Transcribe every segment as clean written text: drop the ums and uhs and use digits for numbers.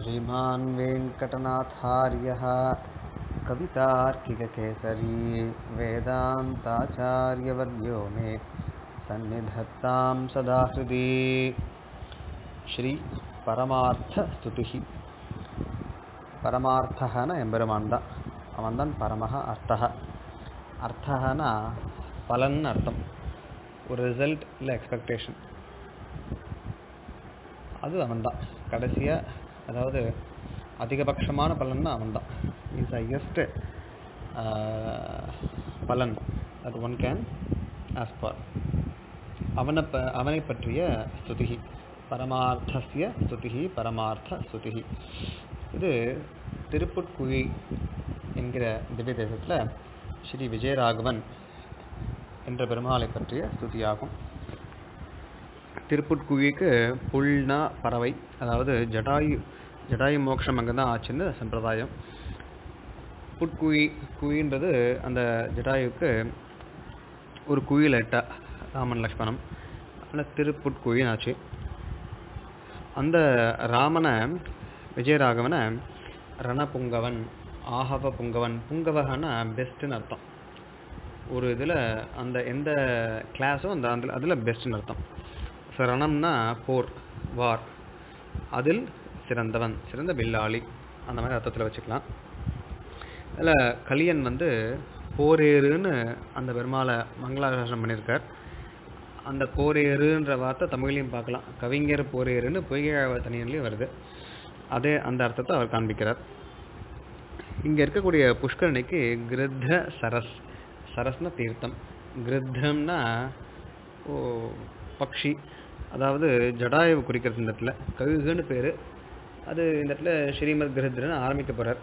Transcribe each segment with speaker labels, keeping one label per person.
Speaker 1: श्रीमान् वेङ्कटनाथार्यः कवितार्किककेसरी वेदान्ताचार्यवर्यो मे सन्निधत्तां सदा हृदि श्री परमार्थ स्तुतिः परमार्थहन एंबेरुमान अवन परमः अर्थः अर्थहना पलन अर्थम ஒரு ரிசல்ட் இல்லை எக்ஸ்பெக்டேஷன் அது அவன் தான் கடைசியாக அதாவது அதிகபட்சமான பலன்னா அவன் தான் இஸ் ஹையஸ்ட் பலன் அது ஒன் கேன் ஆஸ் ஃபார் அவனை பற்றிய ஸ்துதி பரமார்த்தஸ்ய ஸ்துதி பரமார்த்த ஸ்துதி இது திருப்புட்குழி என்கிற திவ்ய தேசத்தில் ஸ்ரீ விஜயராகவன் என்ற பெருமாளை பற்றிய ஸ்துதியாகும். திருப்புட்குழிக்கு புல்னா பறவை, அதாவது ஜடாயு மோட்சம் அங்கே தான் ஆச்சுன்னு சம்பிரதாயம். குழின்றது அந்த ஜடாயுக்கு ஒரு குழியில் இட்டா ராமன் லக்ஷ்மணம், ஆனால் திருப்புட்குழின்னு ஆச்சு. அந்த ராமனை விஜயராகவனை ரணபுங்கவன் ஆஹவ புங்கவன், புங்கவகன்னா பெஸ்ட்டுன்னு அர்த்தம். ஒரு இதில் அந்த எந்த கிளாஸும் அந்த அதில் பெஸ்ட்டுன்னு அர்த்தம். ரணம்னா போர், வார், அதில் சிறந்தவன், சிறந்த வில்லாளி, அந்த மாதிரி அர்த்தத்தில் வச்சுக்கலாம். அதில் கலியன் போரேறுன்னு அந்த பெருமாளை மங்களாசாசனம் பண்ணியிருக்கார். அந்த போரேறுன்ற வார்த்தை தமிழ்லையும் பார்க்கலாம். கவிஞர் போரேறுன்னு பொய்கையாழ்வார் தனியன்லையும் வருது. அதே அந்த அர்த்தத்தை அவர் காண்பிக்கிறார். இங்கே இருக்கக்கூடிய புஷ்கரணிக்கு கிருத்த சரஸ், சரஸ்னா தீர்த்தம், கிருத்தம்னா பக்ஷி, அதாவது ஜடாயுவை குறிக்கிறது. இந்த இடத்துல கழுகுன்னு பேர். அது இந்த இடத்துல ஸ்ரீமத் கிருத்ரன்னு ஆரம்பிக்க போகிறார்.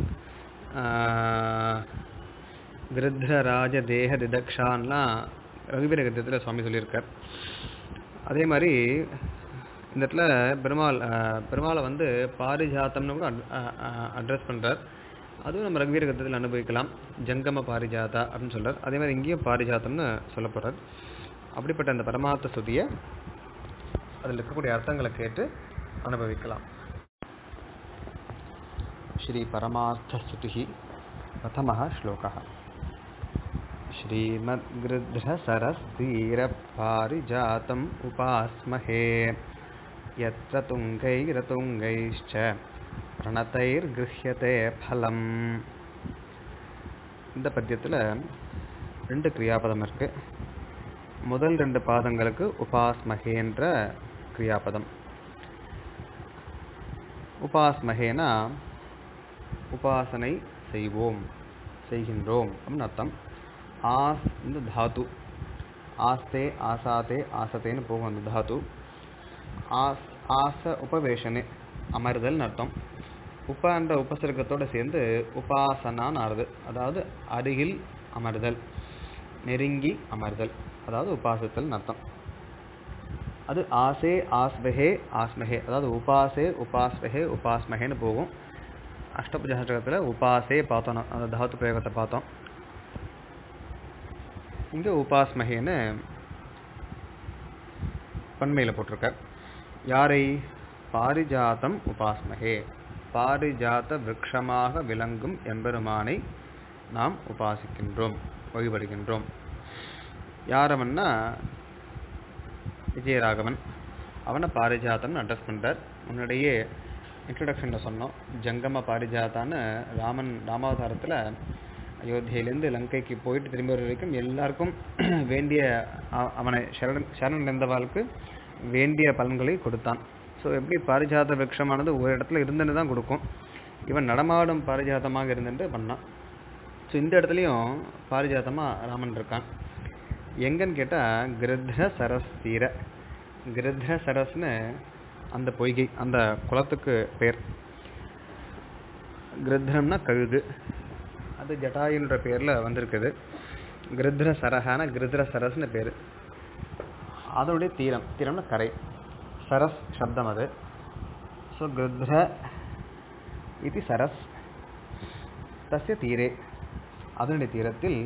Speaker 1: கிருத்ர ராஜ தேக திதக்ஷான்லாம் ரகுவீர கத்தியத்தில் சுவாமி சொல்லியிருக்கார். அதே மாதிரி இந்த இடத்துல பெருமாளை பாரிஜாத்தம்னு கூட அட்ரஸ் பண்ணுறார். அதுவும் நம்ம ரகுவீர கத்தியத்தில் அனுபவிக்கலாம். ஜங்கம பாரிஜாதா அப்படின்னு சொல்கிறார். அதே மாதிரி இங்கேயும் பாரிஜாத்தம்னு சொல்ல போகிறார். அப்படிப்பட்ட அந்த பரமார்த்த ஸ்துதியை அதில் இருக்கக்கூடிய அர்த்தங்களை கேட்டு அனுபவிக்கலாம். ஸ்ரீ பரமார்த்த ஸ்துதி பிரதமः ஸ்லோகः. ஸ்ரீமத் கிருத்ர சரஸ்தீர பாரிஜாதம் உபாஸ்மஹே யத்ர துங்கைரதுங்கைஷ்ச பிரணதைர் கிருஹ்யதே பலம். இந்த பத்தியத்தில் 2 கிரியாபதம் இருக்கு. முதல் 2 பாதங்களுக்கு உபாஸ்மஹேன்ற கிரியாபதம். உபாஸ்மஹேனா உபாசனை செய்வோம், செய்கின்றோம் அப்படின்னு அர்த்தம். ஆஸ் இந்த தாத்து, ஆஸ்தே ஆசாத்தே ஆசத்தேன்னு போகும் அந்த தாத்து. ஆச உபவேஷனே அமர்தல்னு அர்த்தம். உபன்ற உபசர்க்கத்தோடு சேர்ந்து உபாசனான்னு ஆறுது, அதாவது அருகில் அமர்தல், நெருங்கி அமர்தல், அதாவது உபாசத்தல் அர்த்தம். அது ஆசே ஆஸ்மஹே ஆஸ்மஹே, அதாவது உபாசே உபாஸ்மஹே உபாஸ்மஹேன்னு போகும். அஷ்டபுஜாஷ்டகத்தில் உபாசே பார்த்தோம், அந்த தாத்து பிரயோகத்தை பார்த்தோம். இங்கே உபாஸ்மஹேன்னு பன்மையில் போட்டிருக்கார். யாரை? பாரிஜாத்தம் உபாஸ்மஹே, பாரிஜாத்த விருட்சமாக விளங்கும் எம்பெருமானை நாம் உபாசிக்கின்றோம், வழிபடுகின்றோம். யாரவன்னா விஜயராகவன். அவனை பாரிஜாத்தம்னு அட்ரஸ் பண்ணுறார். முன்னாடியே இன்ட்ரடக்ஷனில் சொன்னோம், ஜங்கம பாரிஜாத்தான்னு ராமாவதாரத்தில் அயோத்தியிலேருந்து லங்கைக்கு போயிட்டு திரும்பி வர வரைக்கும் எல்லாருக்கும் வேண்டிய அவனை சரண் இருந்தவாளுக்கு வேண்டிய பலன்களை கொடுத்தான். ஸோ எப்படி பாரிஜாத விருட்சமானது ஒரு இடத்துல இருந்துன்னு தான் கொடுக்கும், இவன் நடமாடும் பாரிஜாத்தமாக இருந்துட்டு பண்ணான். ஸோ இந்த இடத்துலையும் பாரிஜாத்தமாக ராமன் இருக்கான். எங்கன்னு கேட்டால் கிருத்ர சரஸ் தீர. கிருத்ர சரஸ்னு அந்த பொய்கை, அந்த குளத்துக்கு பேர். கிருத்ரம்னா கழுகு, அது ஜட்டாயுன்ற பேரில் வந்திருக்குது. கிருத்ர சரஹான கிருத்ர சரஸ்னு பேர். அதனுடைய தீரம், தீரம்னா கரை, சரஸ் சப்தம் அது. ஸோ கிருத்ர இது சரஸ், தஸ்ய தீரே, அதனுடைய தீரத்தில்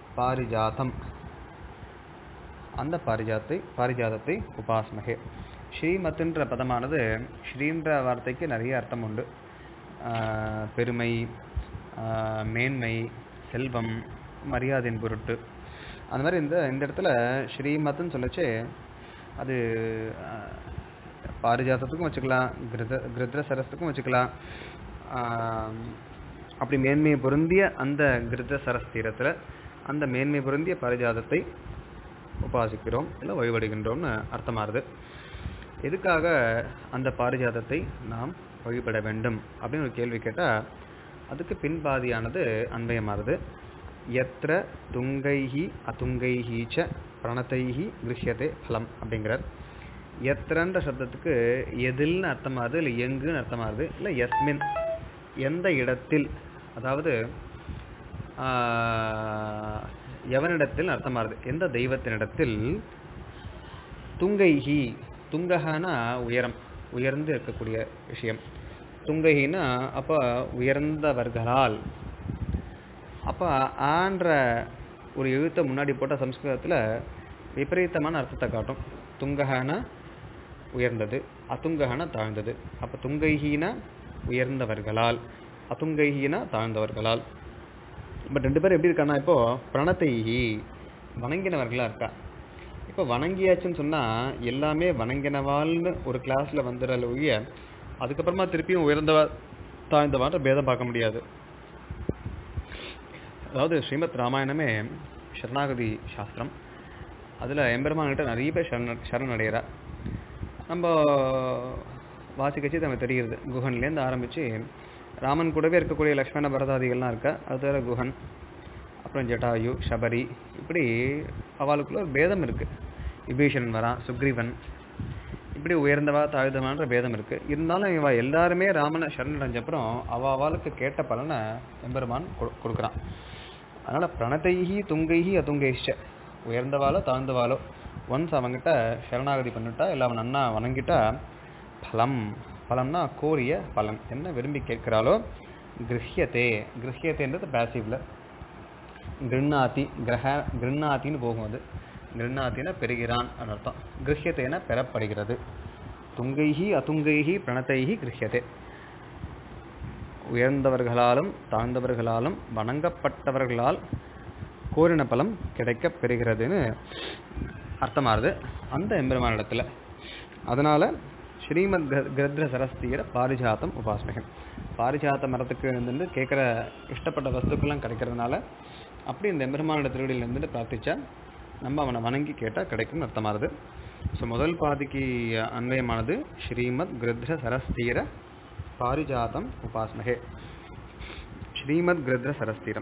Speaker 1: பாரிஜாத்தம், அந்த பாரிஜாதத்தை உபாஸ்மகே. ஸ்ரீமத்ன்ற பதமானது ஸ்ரீன்ற வார்த்தைக்கு நிறைய அர்த்தம் உண்டு. பெருமை, மேன்மை, செல்வம், மரியாதையின் பொருட்டு. அந்த மாதிரி இந்த இடத்துல ஸ்ரீமத்ன்னு சொல்லச்சு அது பாரிஜாதத்துக்கும் வச்சுக்கலாம், கிருத்ர சரஸ்துக்கும் வச்சுக்கலாம். அப்படி மேன்மை பொருந்திய அந்த கிருத்ர சரஸ் தீரத்தில் அந்த மேன்மை பொருந்திய பாரிஜாதத்தை உபாசிக்கிறோம் இல்லை வழிபடுகின்றோம்னு அர்த்தமாகுது. எதுக்காக அந்த பாரிஜாதத்தை நாம் வழிபட வேண்டும் அப்படின்னு ஒரு கேள்வி கேட்டால் அதுக்கு பின்பாதியானது அன்வயமாகுது. எத்திர துங்கைஹி அதுங்கைஹி ச பிரணதைஹி கிருஷ்யதே பலம் அப்படிங்கிறார். எத்திரன்ற சப்தத்துக்கு எதில்னு அர்த்தமாகுது, இல்லை எங்குன்னு அர்த்தமாகுது, இல்லை எஸ்மின் எந்த இடத்தில், அதாவது எவனிடத்தில் அர்த்தமாகுது, எந்த தெய்வத்தினிடத்தில். துங்கைஹி, துங்கஹனா உயரம், உயர்ந்து இருக்கக்கூடிய விஷயம். துங்கைஹினா அப்போ உயர்ந்தவர்களால். அப்போ ஆன்ற ஒரு எழுத்தை முன்னாடி போட்ட சம்ஸ்கிருதத்தில் விபரீதமான அர்த்தத்தை காட்டும். துங்கஹனா உயர்ந்தது, அதுங்கஹனா தாழ்ந்தது. அப்போ துங்கைஹீனா உயர்ந்தவர்களால், அதுங்கைஹீனா தாழ்ந்தவர்களால். பட் ரெண்டு பேரும் எப்படி இருக்கான்னா இப்போ பிரணத்தைஹி வணங்கினவர்களா இருக்கா. இப்போ வணங்கியாச்சுன்னு சொன்னால் எல்லாமே வணங்கினவாள்னு ஒரு கிளாஸில் வந்துடுற ஒழிய அதுக்கப்புறமா திருப்பியும் உயர்ந்தவா தாழ்ந்தவான்ற பேதம் பார்க்க முடியாது. அதாவது ஸ்ரீமத் ராமாயணமே சரணாகதி சாஸ்திரம். அதில் எம்பெருமான்கிட்ட நிறைய பேர் சரணடைகிறா. நம்ம வாசிக்கச்சு நமக்கு தெரிகிறது. குஹன்லேருந்து ஆரம்பித்து ராமன் கூடவே இருக்கக்கூடிய லக்ஷ்மண பரதாதிகள்லாம் இருக்கா. அது தவிர குஹன், அப்புறம் ஜட்டாயு, சபரி, இப்படி அவளுக்குள்ள ஒரு பேதம் இருக்குது. விபீஷணன் வரான், சுக்ரீவன், இப்படி உயர்ந்தவா தாழ்ந்தவான்ற பேதம் இருக்குது. இருந்தாலும் இவ எல்லாருமே ராமனை சரணடைஞ்சப்புறம் அவளுக்கு கேட்ட பலனை எம்பெருமான் கொடுக்குறான். அதனால் பிரணதைஹி துங்கைஹி அதுங்கைஷ, உயர்ந்தவாளோ தாழ்ந்தவாளோ ஒன்ஸ் அவங்ககிட்ட சரணாகதி பண்ணிட்டா, இல்லை அவன் நன்னா வணங்கிட்டா பலம், பலம்னா கோரிய பலன், என்ன விரும்பி கேட்கிறாளோ கிருஹ்யத்தே. கிருஹ்யத்தேன்றது பேசிவ்ல, கிருண்ணாத்தி, கிருண்ணாத்தின்னு போகும். அது கிருண்ணாத்தினா பெறுகிறான் அர்த்தம். கிருஹ்யத்தேன பெறப்படுகிறது. துங்கைஹி அதுங்கைஹி பிரணதைஹி கிருஹ்யத்தே, உயர்ந்தவர்களாலும் தாழ்ந்தவர்களாலும் வணங்கப்பட்டவர்களால் கோரின பலம் கிடைக்க பெறுகிறதுன்னு அர்த்தமாகுது அந்த எம்பெருமானிடத்துல. அதனால ஸ்ரீமத் கிருத்ர சரஸ்தீர பாரிஜாத்தம் உபாஸ்மகன். பாரிஜாத்த மரத்துக்கு இருந்து கேட்குற இஷ்டப்பட்ட வஸ்துக்கெல்லாம் கிடைக்கிறதுனால அப்படி இந்த எம்பெருமானோட திருவடியில் இருந்துட்டு பிரார்த்திச்சா நம்ம அவனை வணங்கி கேட்டால் கிடைக்கும்னு அர்த்தமாகுது. ஸோ முதல் பாதிக்கு அன்வயமானது ஸ்ரீமத் கிருத்ர சரஸ்தீர பாரிஜாத்தம் உபாஸ்மகே. ஸ்ரீமத் கிருத்ர சரஸ்தீரம்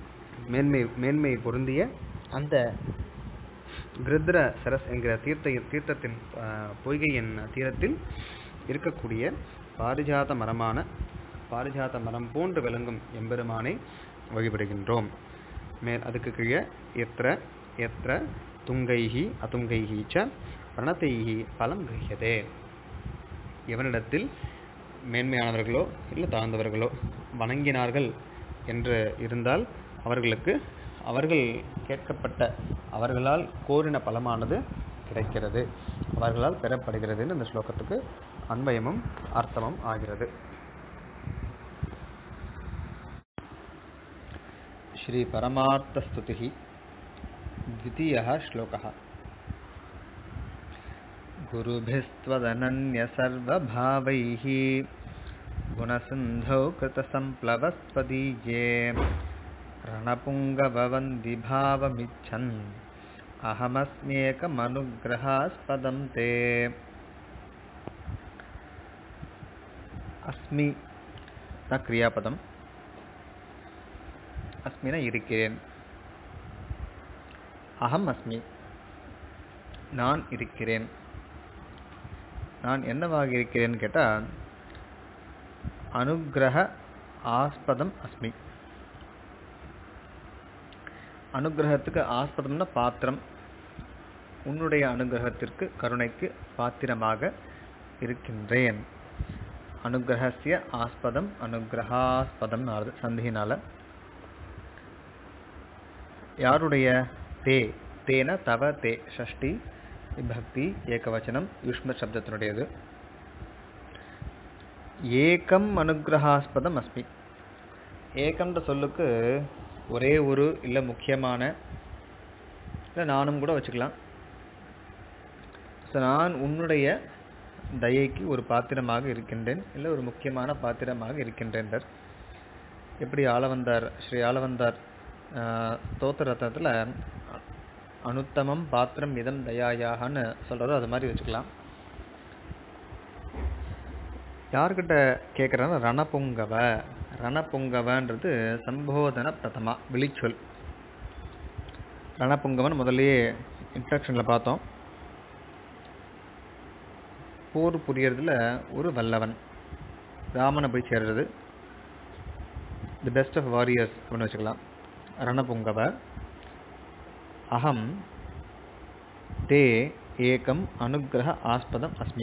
Speaker 1: மேன்மை பொருந்திய அந்த கிருத்ர சரஸ் என்கிற தீர்த்தத்தின் பொய்கையின் தீரத்தில் இருக்கக்கூடிய பாரிஜாத மரமான, பாரிஜாத மரம் போன்று விளங்கும் எம்பெருமானை வழிபடுகின்றோம். அதுக்கு கீழே எத்திர எத்திர துங்கைஹி அதுங்கைஹி ச பிரணதைஹி பலம் கிருஹ்யதே, எவனிடத்தில் மேன்மையானவர்களோ இல்லை தாழ்ந்தவர்களோ வணங்கினார்கள் என்று இருந்தால் அவர்களுக்கு அவர்கள் கேட்கப்பட்ட அவர்களால் கோரின பலமானது கிடைக்கிறது, அவர்களால் பெறப்படுகிறதுன்னு இந்த ஸ்லோகத்துக்கு அன்வயமும் அர்த்தமும் ஆகிறது. ஸ்ரீ பரமார்த்த ஸ்துதிஹி द्वितीयः श्लोकः. गुरुभिस्त्वदनन्य सर्वभावैः गुणसिन्धौ कृतसम्प्लवस्त्वदीये रणपुङ्गववन्दिभावमिच्छन् अहमस्म्येकमनुग्रहास्पदं ते. अस्मि न क्रियापदम्, अस्मि न இருக்கிறேன். அகம் அஸ்மி, நான் இருக்கிறேன். நான் என்னவாக இருக்கிறேன்னு கேட்டால் அனுக்கிரக ஆஸ்பதம் அஸ்மி. அனுக்கிரகத்துக்கு ஆஸ்பதம்னா பாத்திரம். உன்னுடைய அனுகிரகத்திற்கு கருணைக்கு பாத்திரமாக இருக்கின்றேன். அனுகிரகஸ்ய ஆஸ்பதம் அனுகிரகாஸ்பதம் சந்தியினால. யாருடைய? தே, தேன தவ தே ஷஷ்டி. விபக்தி, ஏகவச்சனம், யுஷ்ம சப்தத்தினுடையது. ஏகம் அனுகிரகாஸ்பதம் அஸ்மி. ஏகம்ன்ற சொல்லுக்கு ஒரே ஒரு இல்லை முக்கியமான, இல்லை நானும் கூட வச்சுக்கலாம். நான் உன்னுடைய தயைக்கு ஒரு பாத்திரமாக இருக்கின்றேன், இல்லை ஒரு முக்கியமான பாத்திரமாக இருக்கின்றேன். எப்படி ஆளவந்தார், ஸ்ரீ ஆளவந்தார் ஸ்தோத்திர ரத்னத்தில் அனுத்தமம் பாத்திரம் இதம் தயாயாகன்னு சொல்கிறதோ அது மாதிரி வச்சுக்கலாம். யார்கிட்ட கேட்குறாங்க? ரணபுங்கவ. ரணபுங்கவன்றது சம்போதன பிரதமா, விழிச்சொல். ரணபுங்கவன் முதல்லயே இன்ட்ரடக்ஷனில் பார்த்தோம். போர் புரியறதுல ஒரு வல்லவன், ராமனை போய் சேர்றது, தி பெஸ்ட் ஆஃப் வாரியர்ஸ் அப்படின்னு வச்சுக்கலாம். ரணபுங்கவ. அகம் தே ஏகம் அனுகிரக ஆஸ்பதம் அஸ்மி.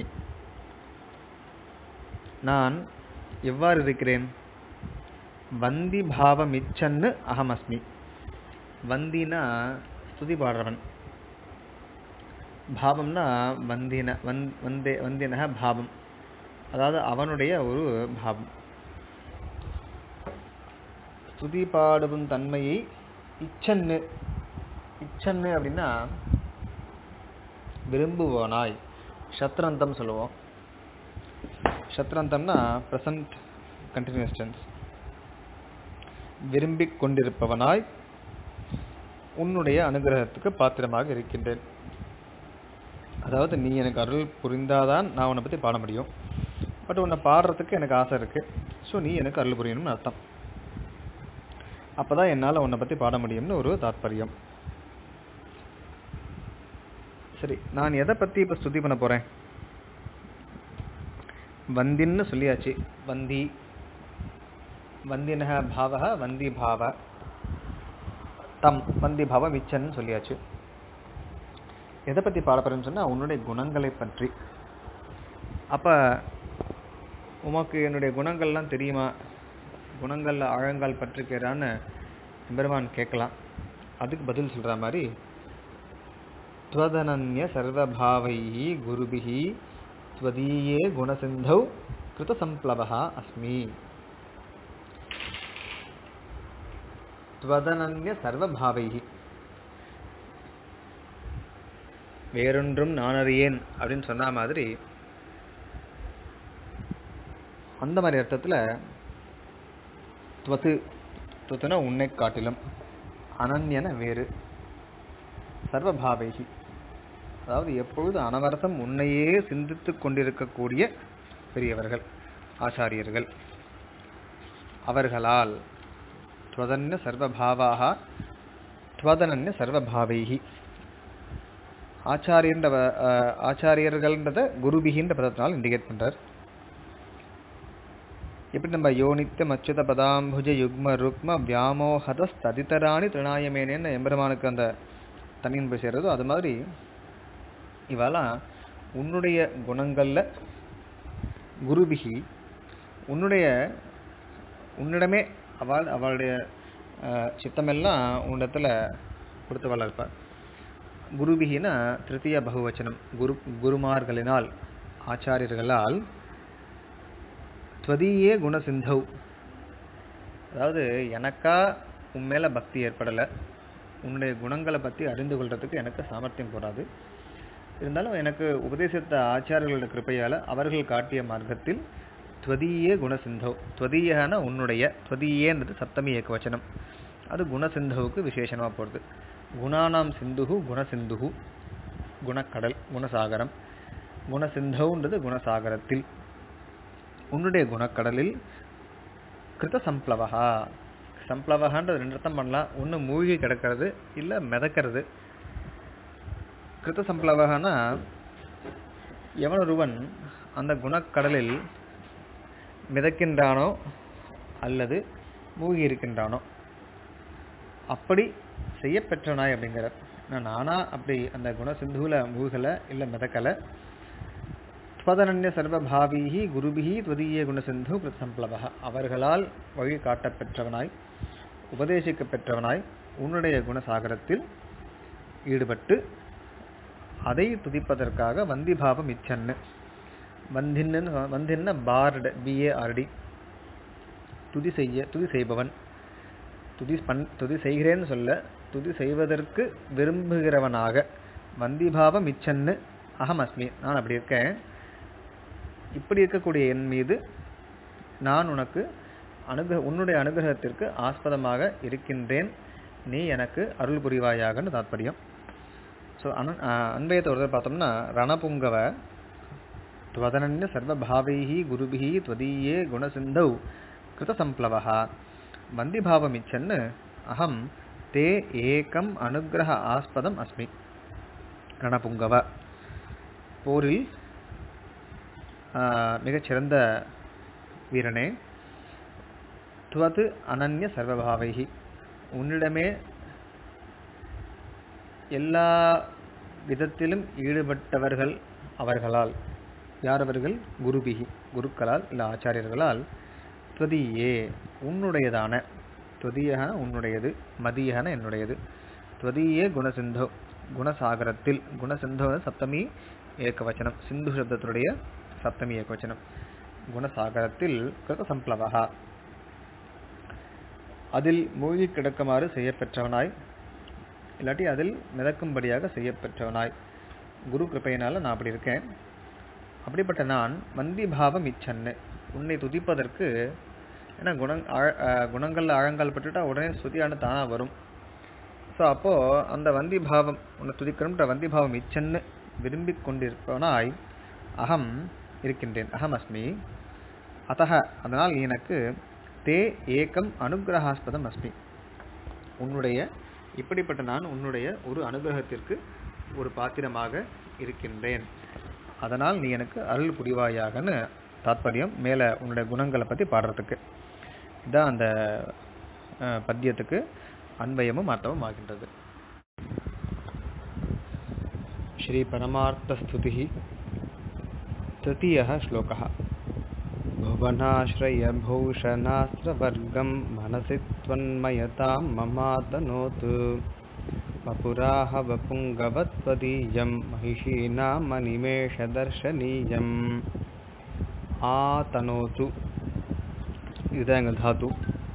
Speaker 1: நான் எவ்வாறு இருக்கிறேன்? வந்தி பாவமிச்சன்னு அகம் அஸ்மி. வந்தினா ஸ்துதி பாடுறவன், பாவம்னா வந்தின, வந்தின பாவம், அதாவது அவனுடைய ஒரு பாவம். ஸ்துதி பாடும் தன்மையை இச்சன்னு, இச்சன்னு அப்படின்னா விரும்புவானாய், சத்ரந்தம் சொல்லுவோம். சத்ரந்தம்னா பிரசன்ட் கண்டினியூஸ் டென்ஸ். விரும்பிக் கொண்டிருப்பவனாய் உன்னுடைய அனுகிரகத்துக்கு பாத்திரமாக இருக்கின்றேன். அதாவது நீ எனக்கு அருள் புரிந்தாதான் நான் உன்னை பற்றி பாட முடியும். பட் உன்னை பாடுறதுக்கு எனக்கு ஆசை இருக்கு. ஸோ நீ எனக்கு அருள் புரியணும்னு அர்த்தம். அப்போதான் என்னால் உன்னை பற்றி பாட முடியும்னு ஒரு தாற்பயம். சரி, நான் எதை பற்றி இப்போ ஸ்துதி பண்ண போகிறேன்? வந்தின்னு சொல்லியாச்சு. வந்தி, வந்தினக பாவக, வந்தி பாவ தம், வந்தி பாவம் இச்சன்னு சொல்லியாச்சு. எதை பற்றி பாட போறேன்னு சொன்னால் உன்னுடைய குணங்களை பற்றி. அப்போ உமக்கு என்னுடைய குணங்கள்லாம் தெரியுமா, குணங்களில் ஆழங்கால் பற்றிக்கிறான்னு பெருமான் கேட்கலாம். அதுக்கு பதில் சொல்கிற மாதிரி, த்வதனன்ய சர்வபாவைஹி குருபிஹி த்வதீயே குணசிந்தௌ கிருத சம்ப்ளவஹ அஸ்மி. த்வதனன்ய சர்வபாவைஹி, வேறொன்றும் நானறியேன் அப்படின்னு சொன்ன மாதிரி, அந்த மாதிரி அர்த்தத்தில் துவத்து, துவத்துனா உன்னை காட்டிலும், அனன்யன வேறு, சர்வபாவைகி அதாவது எப்பொழுது அனவரதம் உன்னையே சிந்தித்து கொண்டிருக்கக்கூடிய பெரியவர்கள், ஆச்சாரியர்கள். அவர்களால் துவதன்ய சர்வபாவாக, துவதனன்ய சர்வபாவைகி. ஆச்சாரியர்கள்ன்றத குருபிகின்ற பதத்தினால் இண்டிகேட் பண்றார். எப்படி நம்ம யோனித்த அச்சுத பதாம்புஜ யுக்ம ருக்ம வியாமோகத ததிதராணி திருநாயமேனேன்னு எம்பெருமானுக்கு அந்த தனியின் போய் சேர்றதோ அது மாதிரி இவெல்லாம் உன்னுடைய குணங்கள்ல குருபிகி, உன்னிடமே அவளுடைய சித்தமெல்லாம் உன்னிடத்துல கொடுத்து வளர்ப்பார். குருபிகினா திருத்திய பகுவச்சனம், குருமார்களினால், ஆச்சாரியர்களால். துவதீயே குணசிந்தௌ, அதாவது எனக்கா உண்மையில பக்தி ஏற்படலை, உன்னுடைய குணங்களை பற்றி அறிந்து கொள்றதுக்கு எனக்கு சாமர்த்தியம் போடாது. இருந்தாலும் எனக்கு உபதேசித்த ஆச்சாரியர்களோட கிருப்பையால் அவர்கள் காட்டிய மார்க்கத்தில் துவதீயே குணசிந்தௌ, துவதீயன உன்னுடைய, துவதீயேன்றது சப்தமி ஏகவச்சனம், அது குணசிந்தவுக்கு விசேஷமாக போகிறது. குணானாம் சிந்துகு குணசிந்துகு, குணக்கடல், குணசாகரம். குணசிந்தவுன்றது குணசாகரத்தில், உன்னுடைய குணக்கடலில் கிருத சம்ப்ளவகா. சம்ப்ளவகான்றது ரெண்டு அர்த்தம் பண்ணலாம். ஒன்று மூழ்கி கிடக்கிறது, இல்லை மிதக்கிறது. கிருத சம்ப்ளவகனா எவனொருவன் அந்த குணக்கடலில் மிதக்கின்றானோ அல்லது மூழ்கி இருக்கின்றானோ அப்படி செய்யப்பெற்றனாய் அப்படிங்கிற. நானா அப்படி அந்த குணசிந்துவில் மூழ்கலை, இல்லை மிதக்கலை. ஸ்வதனன்ய சர்வபாவீஹி குருபிஹி துவதீய குணசிந்து பிரசம்ப்ளவஹ, அவர்களால் வழி காட்டப்பெற்றவனாய், உபதேசிக்க பெற்றவனாய், உன்னுடைய குணசாகரத்தில் ஈடுபட்டு அதை துதிப்பதற்காக வந்திபாவம் இச்சன்னு. வந்தின்ன பார்டு, BARD, துதி செய்பவன். துதி செய்கிறேன்னு சொல்ல, துதி செய்வதற்கு விரும்புகிறவனாக. வந்திபாவம் இச்சன்னு அகம் அஸ்மி, நான் அப்படி இருக்கேன். இப்படி இருக்கக்கூடிய என் மீது நான் உனக்கு உன்னுடைய அனுகிரகத்திற்கு ஆஸ்பதமாக இருக்கின்றேன், நீ எனக்கு அருள் புரிவாயாகன்னு தாத்பரியம். ஸோ அன்வயத்தை ஒரு பார்த்தோம்னா, ரணபுங்கவ துவதனன்ய சர்வபாவைஹி குருபிஹி துவதீயே குணசிந்தௌ கிருதசம்ப்ளவஹ வந்திபாவமிச்சன்னு அகம் தே ஏகம் அனுகிரக ஆஸ்பதம் அஸ்மி. ரணபுங்கவ, போரில் மிகச்சிறந்த வீரனே. துவது அனன்ய சர்வபாவைஹி, உன்னிடமே எல்லா விதத்திலும் ஈடுபட்டவர்கள் அவர்களால். யார் அவர்கள்? குருபிகி, குருக்களால் இல்லை ஆச்சாரியர்களால். துவதியே, உன்னுடையதான. துவதியகன உன்னுடையது, மதியகன என்னுடையது. துவதியே குணசிந்தோ, குணசாகரத்தில். குணசிந்தோ சப்தமி ஏகவச்சனம், சிந்து சப்தத்துடைய சப்தமி ஏகவச்சனம். குணசாகரத்தில் கிருத சம்ப்ளவஹா, அதில் மூழ்கி கிடக்குமாறு செய்யப்பெற்றவனாய், இல்லாட்டி அதில் மிதக்கும்படியாக செய்யப்பெற்றவனாய். குரு கிருப்பையினால நான் அப்படி இருக்கேன். அப்படிப்பட்ட நான் வந்திபாவம் இச்சன்னு, உன்னை துதிப்பதற்கு. ஏன்னா குணங்கள் ஆழங்கால் பட்டுட்டா உடனே ஸ்துதியான தானா வரும். ஸோ அப்போ அந்த வந்திபாவம், உன்னை துதிக்கணும்ன்ற வந்திபாவம் இச்சன்னு விரும்பிக் கொண்டிருப்பவனாய் அகம் இருக்கின்றேன். அகம் அஸ்மி. அத்தக, அதனால் எனக்கு தே ஏகம் அனுகிரகாஸ்பதம் அஸ்மி, உன்னுடைய இப்படிப்பட்ட நான் உன்னுடைய ஒரு அனுகிரகத்திற்கு ஒரு பாத்திரமாக இருக்கின்றேன். அதனால் நீ எனக்கு அருள் புரிவாயாகன்னு தாத்பரியம். மேலே உன்னுடைய குணங்களை பற்றி பாடுறதுக்கு இதான் அந்த பத்தியத்துக்கு அன்வயமும் அர்த்தமும் ஆகின்றது. ஸ்ரீ பரமார்த்த ஸ்துதி तृतीयः श्लोकः. भुवनाश्रय भूषणास्त्रवर्गं मनसि त्वन्मयतां ममातनोतु वपुराह वपुङ्गवत्वदीयं महिषीनां मनिमेषदर्शनीयम्. आतनोतु, इदं धातु.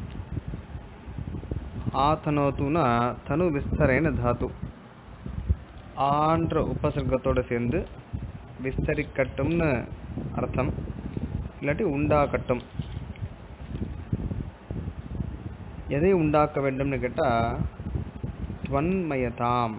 Speaker 1: ஆத்தனோத்துனா தனு விஸ்தரேன தாத்து. ஆன்ற உபசர்க்கத்தோடு சேர்ந்து விஸ்தரிக்கட்டும்னு அர்த்தம், இல்லாட்டி உண்டாக்கட்டும். எதை உண்டாக்க வேண்டும்னு கேட்டால் துவன்மயதாம்.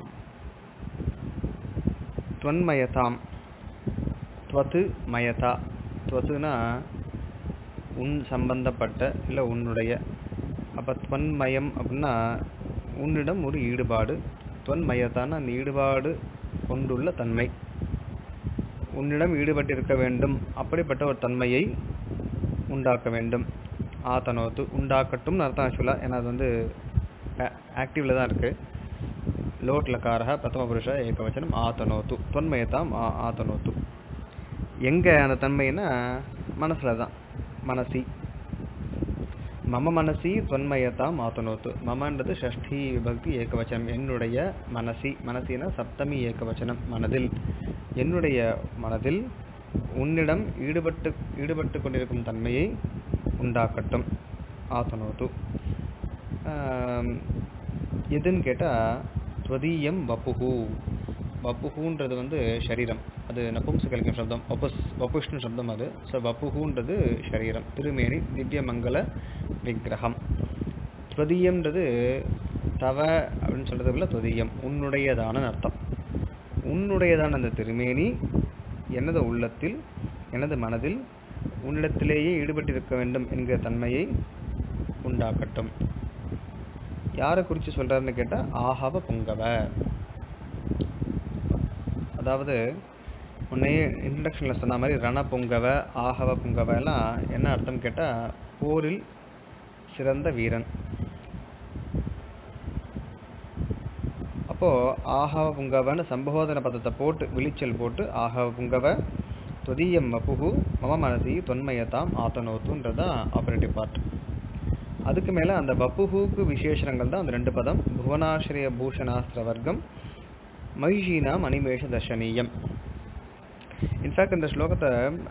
Speaker 1: துவன்மயதாம், துவத்து மயதா. துவத்துனா உன் சம்பந்தப்பட்ட இல்லை உன்னுடைய. அப்போ துவன்மயம் அப்படின்னா உன்னிடம் ஒரு ஈடுபாடு. துவன்மயத்தான அந்த ஈடுபாடு கொண்டுள்ள தன்மை, உன்னிடம் ஈடுபட்டிருக்க வேண்டும், அப்படிப்பட்ட ஒரு தன்மையை உண்டாக்க வேண்டும். ஆத்தனோத்து, உண்டாக்கட்டும்னு அர்த்தம் ஆக்சுவலாக. ஏன்னா அது வந்து ஆக்டிவில் தான் இருக்குது. லோட்லக்காரக பிரதம புருஷ ஏகவச்சனம். ஆத்தனோத்து தொன்மயத்தாம் ஆத்தனோத்து. எங்கே அந்த தன்மைன்னா மனசில் தான். மனசி மம மனசி தொன்மயத்தாம் ஆத்தனோத்து. மமன்றது ஷஷ்டி விபக்தி ஏகவச்சனம். என்னுடைய மனசி, மனசினா சப்தமி ஏகவச்சனம். மனதில், என்னுடைய மனதில் உன்னிடம் ஈடுபட்டு கொண்டிருக்கும் தன்மையை உண்டாக்கட்டும். ஆத்தனோத்து எதுன்னு கேட்டால் துவதீயம் வப்புஹு. வப்புஹுன்றது வந்து ஷரீரம், அது நபும்சகலிங்கம் சப்தம். வப்புஷ்ணு சப்தம் அது. ஸோ வப்புஹுன்றது ஷரீரம், திருமேனி, திவ்யமங்கல விக்கிரகம். துவதீயம்ன்றது தவ அப்படின்னு சொல்கிறது இல்லை, துவதீயம் உன்னுடையதான அர்த்தம். உன்னுடையதான அந்த திருமேனி எனது உள்ளத்தில், எனது மனதில் உன்னிடத்திலேயே ஈடுபட்டிருக்க வேண்டும் என்கிற தன்மையை உண்டாக்கட்டும். யாரை குறித்து சொல்கிறாருன்னு கேட்டால் ஆஹவ புங்கவ. அதாவது முன்னையே இன்ட்ரடக்ஷனில் சொன்ன மாதிரி ரண புங்கவ, ஆஹவ புங்கவ எல்லாம் என்ன அர்த்தம் கேட்டால் போரில் சிறந்த வீரன். அப்போது ஆஹவ புங்கவன்னு சம்போதன பதத்தை போட்டு விழிச்சல் போட்டு ஆஹவ புங்கவ துவதீயம் வப்புஹு மம மனசி தொன்மயதாம் ஆத்தனோத்துன்றதான் ஆபரேட்டிவ் பார்ட். அதுக்கு மேலே அந்த வப்புஹுக்கு விசேஷங்கள் தான் அந்த ரெண்டு பதம். புவனாசிரிய பூஷணாஸ்திர வர்க்கம் மகிஷீனாம் அனிமேஷ தர்ஷனீயம். இன்ஃபேக்ட் இந்த ஸ்லோகத்தை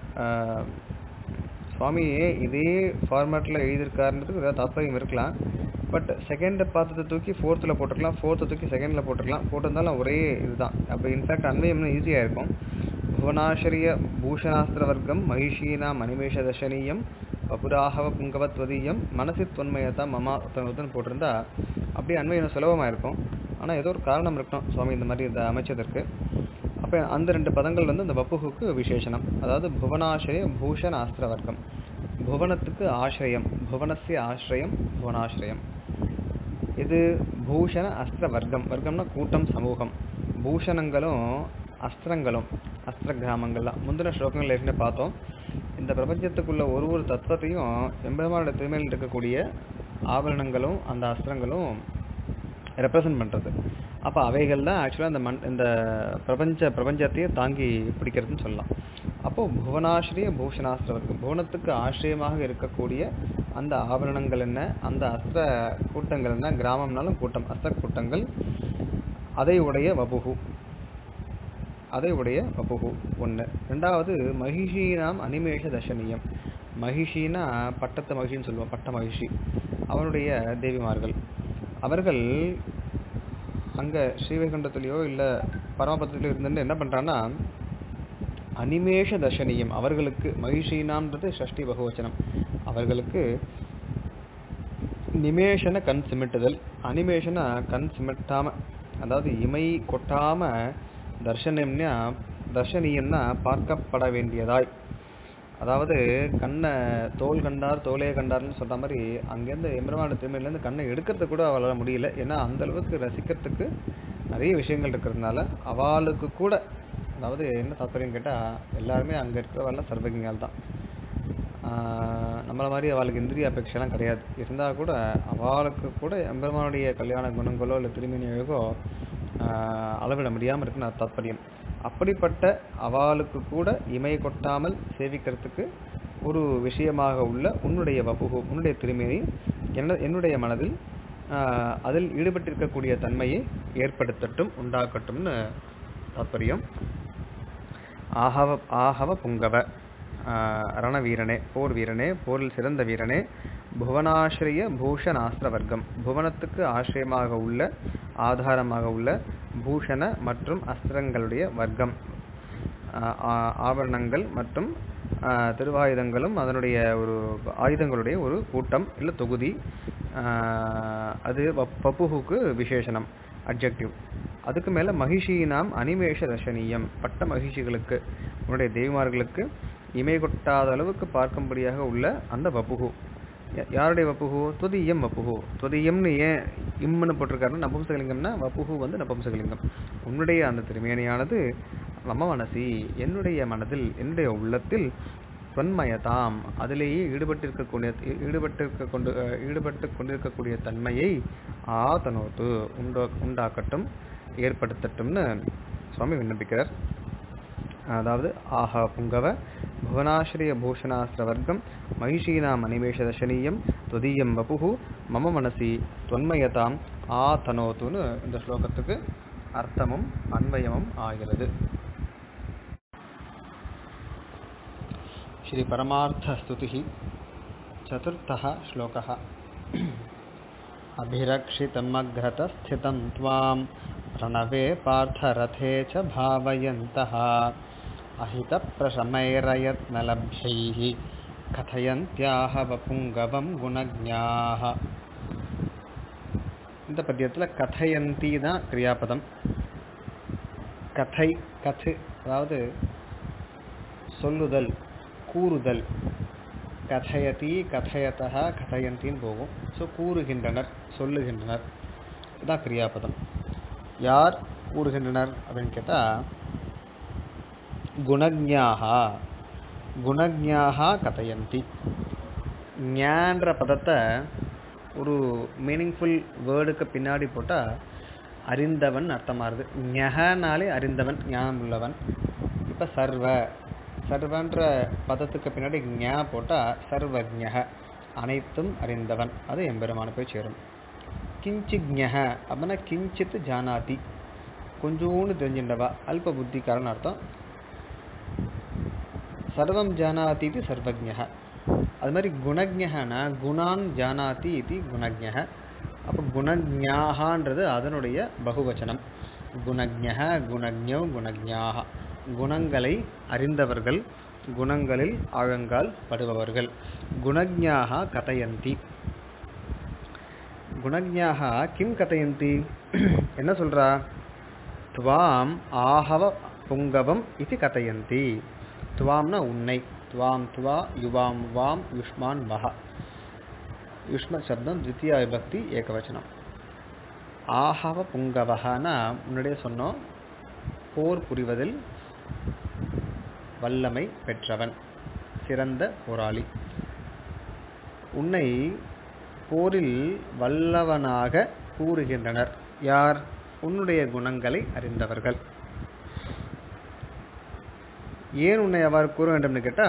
Speaker 1: சுவாமியே இதே ஃபார்மேட்டில் எழுதியிருக்காருன்றதுக்கு ஏதாவது தாற்பயம் இருக்கலாம். பட் செகண்ட் பாத்திரத்தை தூக்கி ஃபோர்த்தில் போட்டிருக்கலாம், ஃபோர்த்தை தூக்கி செகண்டில் போட்டிருக்கலாம். போட்டிருந்தாலும் ஒரே இதுதான். அப்போ இன்ஃபேக்ட் அன்வயம் ஈஸியாக இருக்கும். புவனாசிரிய பூஷணாஸ்திர வர்க்கம் மகிஷீனாம் அனிமேஷ தர்ஷனீயம் வபுராகவ புங்கவத்வதீயம் மனசி தொன்மயத்தா மமா தனுன்னு போட்டிருந்தா அப்படியே அன்வயம் சுலபமாக இருக்கும். ஆனால் ஏதோ ஒரு காரணம் இருக்கணும் சுவாமி இந்த மாதிரி இதை அமைச்சதற்கு. அப்போ அந்த 2 பதங்கள் அந்த வப்புகுக்கு விசேஷனம். அதாவது புவனாசிரிய பூஷண ஆஸ்திர வர்க்கம், புவனத்துக்கு ஆசிரியம், புவனஸ்ய ஆசிரியம் புவனாசிரியம். இது பூஷண அஸ்திர வர்க்கம், வர்க்கம்னா கூட்டம், சமூகம். பூஷணங்களும் அஸ்திரங்களும், அஸ்திர கிராமங்கள்லாம் முந்தின ஸ்லோகங்கள் ஏற்கனவே பார்த்தோம். இந்த பிரபஞ்சத்துக்குள்ள ஒரு தத்துவத்தையும் எம்பெருமானோட திருமையில் இருக்கக்கூடிய ஆபரணங்களும் அந்த அஸ்திரங்களும் ரெப்ரசன்ட் பண்ணுறது. அப்போ அவைகள் தான் ஆக்சுவலாக இந்த பிரபஞ்சத்தையே தாங்கி பிடிக்கிறதுன்னு சொல்லலாம். அப்போது புவனாசிரிய பூஷணாஸ்திர வர்க்கம், புவனத்துக்கு ஆசிரியமாக இருக்கக்கூடிய அந்த ஆபரணங்கள் என்ன, அந்த அஸ்திர கூட்டங்கள் என்ன, கிராமம்னாலும் கூட்டம், அஸ்திர கூட்டங்கள், அதை உடைய வபுகு, ஒன்று. ரெண்டாவது மகிஷீனாம் அனிமேஷ தர்ஷனீயம். மகிஷினா பட்டத்து மகிழ்ச்சின்னு சொல்லுவோம், பட்ட மகிழ்ச்சி. அவனுடைய தேவிமார்கள், அவர்கள் அங்கே ஸ்ரீவைகுண்டத்திலேயோ இல்லை பரமபதத்திலேயோ இருந்துட்டு என்ன பண்ணுறான்னா அனிமேஷ தர்ஷனீயம், அவர்களுக்கு மகிஷீனாம்ன்றது ஷஷ்டி பகவச்சனம், அவர்களுக்கு நிமேஷன கண் சிமிட்டுதல், அனிமேஷனா கண் சிமிட்டாம, அதாவது இமை கொட்டாம, தர்ஷனீயம்னா பார்க்கப்பட வேண்டியதாய். அதாவது கண்ணை தோல் கண்டார் தோலே கண்டார்னு சொல்ற மாதிரி அங்கேருந்து எம்பெருமானோட திருமையிலேருந்து கண்ணை எடுக்கிறது கூட அவளால் முடியல. ஏன்னா அந்த அளவுக்கு ரசிக்கிறதுக்கு நிறைய விஷயங்கள் இருக்கிறதுனால அவளுக்கு கூட, அதாவது என்ன தாற்பயம் கேட்டால் எல்லாருமே அங்கே இருக்கிறவெல்லாம் சர்வஜால் தான். நம்மளை மாதிரி அவளுக்கு இந்திரிய அபேட்சைலாம் கிடையாது. இருந்தால் கூட அவளுக்கு கூட எம்பெருமானுடைய கல்யாண குணங்களோ இல்லை திருமணி அழகோ அளவிட முடியாமல் இருக்குன்னு தாற்பயம். அப்படிப்பட்ட அவளுக்கு கூட இமை கொட்டாமல் சேவிக்கிறதுக்கு ஒரு விஷயமாக உள்ள உன்னுடைய வபுகு, உன்னுடைய திருமேனி என்னுடைய மனதில் அதில் ஈடுபட்டிருக்கக்கூடிய தன்மையை ஏற்படுத்தட்டும், உண்டாக்கட்டும்னு தாற்பயம். ஆகவ புங்கவ, ரணவீரனே, போர் வீரனே, போரில் சிறந்த வீரனே, புவனாசிரிய பூஷணாஸ்திர வர்க்கம், புவனத்துக்கு ஆசிரியமாக உள்ள, ஆதாரமாக உள்ள பூஷண மற்றும் அஸ்திரங்களுடைய வர்க்கம், ஆபரணங்கள் மற்றும் திருவாயுதங்களும் அதனுடைய ஒரு ஆயுதங்களுடைய ஒரு கூட்டம் இல்லை தொகுதி. அது பப்புகுக்கு விசேஷனம், அட்ஜெக்டிவ். அதுக்கு மேலே மகிஷீனாம் அனிமேஷ தர்ஷனீயம், பட்ட மகிழ்ச்சிகளுக்கு, உன்னுடைய தேவிமார்களுக்கு இமை கொட்டாத அளவுக்கு பார்க்கும்படியாக உள்ள அந்த வப்புகு. யாருடைய வப்புகு? துதியம் வப்புகு. துதியம்னு ஏன் இம்னு போட்டிருக்காருன்னா நபும்சகலிங்கம்னா வப்புகு நபும்சகலிங்கம். உன்னுடைய அந்த திருமேனியானது மம மனசி, என்னுடைய மனதில், என்னுடைய உள்ளத்தில், தொன்மயதாம், அதிலேயே ஈடுபட்டு கொண்டிருக்கக்கூடிய தன்மையை ஆதனோத்து, உண்டாக்கட்டும், ஏற்படுத்தட்டும்னு சுவாமி விண்ணப்பிக்கிறார். அதாவது ஆஹா புங்கவ புவனாசிரிய பூஷணாஸ்திர வர்க்கம் மகிஷீனாம் அனிமேஷ தர்ஷனீயம் துதியம் வபுகு மம மனசி தொன்மயதாம் ஆதனோத்துன்னு இந்த ஸ்லோகத்துக்கு அர்த்தமும் அன்வயமும் ஆகிறது. ஸ்ரீ பரமார்த்த ஸ்துதி சதுர்த்தः ஸ்லோகः. அபிரக்ஷிதமக்ரத ஸ்திதம் த்வாம் ரணவே பார்த்தரதே ச பாவயந்தः அஹித பிரசமைரயத்னலப்யைः கதயந்த்யாஹ வபுங்கவம் குணஜ்ஞாஹ. இந்த பத்தியத்தில் கதயந்தி தான் கிரியாபதம். கத்து அதாவது சொல்லுதல், கூறுதல். கதயதி, கதயதः, கதயந்தின்னு போகும். ஸோ கூறுகின்றனர், சொல்லுகின்றனர், இதுதான் கிரியாபதம். யார் கூறுகின்றனர் அப்படின்னு கேட்டால் குணஜ்ஞாஹா, குணஜ்ஞாஹா கதயந்தி. ஞான்ற பதத்தை ஒரு மீனிங்ஃபுல் வேர்டுக்கு பின்னாடி போட்டால் அறிந்தவன் அர்த்தமாகுது. ஞனாலே அறிந்தவன், ஞானம் உள்ளவன். இப்போ சர்வன்ற பதத்துக்கு பின்னாடி ஞா போட்டால் சர்வஜ்ஞ, அனைத்தும் அறிந்தவன், அது எம்பெருமான போய் சேரும். கிஞ்சிஜ்ஞ அப்படின்னா கிஞ்சித் ஜானாதி, கொஞ்சோண்டு தெரிஞ்சின்றவா, அல்ப புத்திக்காரன் அர்த்தம். சர்வம் ஜானாதி இது சர்வஜ்ஞः. அது மாதிரி குணஜ்ஞனா குணான் ஜானாதி இது குணஜ்ஞः. அப்போ குணஜ்ஞாகன்றது அதனுடைய பகுவச்சனம். குணஜ்ஞः குணஜ்ஞோ குணஜ்ஞாக, குணங்களை அறிந்தவர்கள், குணங்களில் ஆழங்கால் படுபவர்கள். குணஜ்ஞாக கதயந்தி. குணஜ்ஞாக கிம் கதயந்தி, என்ன சொல்றா? துவாம் ஆஹவ புங்கவம் இது கதயந்தி. துவாம்னா உன்னை, துவாம் துவா யுவாம் வாம் யுஷ்மான் வஹ. யுஷ்ம சப்தம் த்விதியா விபக்தி ஏகவச்சனம். ஆஹவ புங்கவஹனா முன்னாடியே சொன்னோம், போர் புரிவதில் வல்லமை பெற்றவன், சிறந்த போராளி. உன்னை போரில் வல்லவனாக கூறுகின்றனர் யார்? உன்னுடைய குணங்களை அறிந்தவர்கள். ஏன் உன்னை அவ்வாறு கூற வேண்டும் கேட்டா,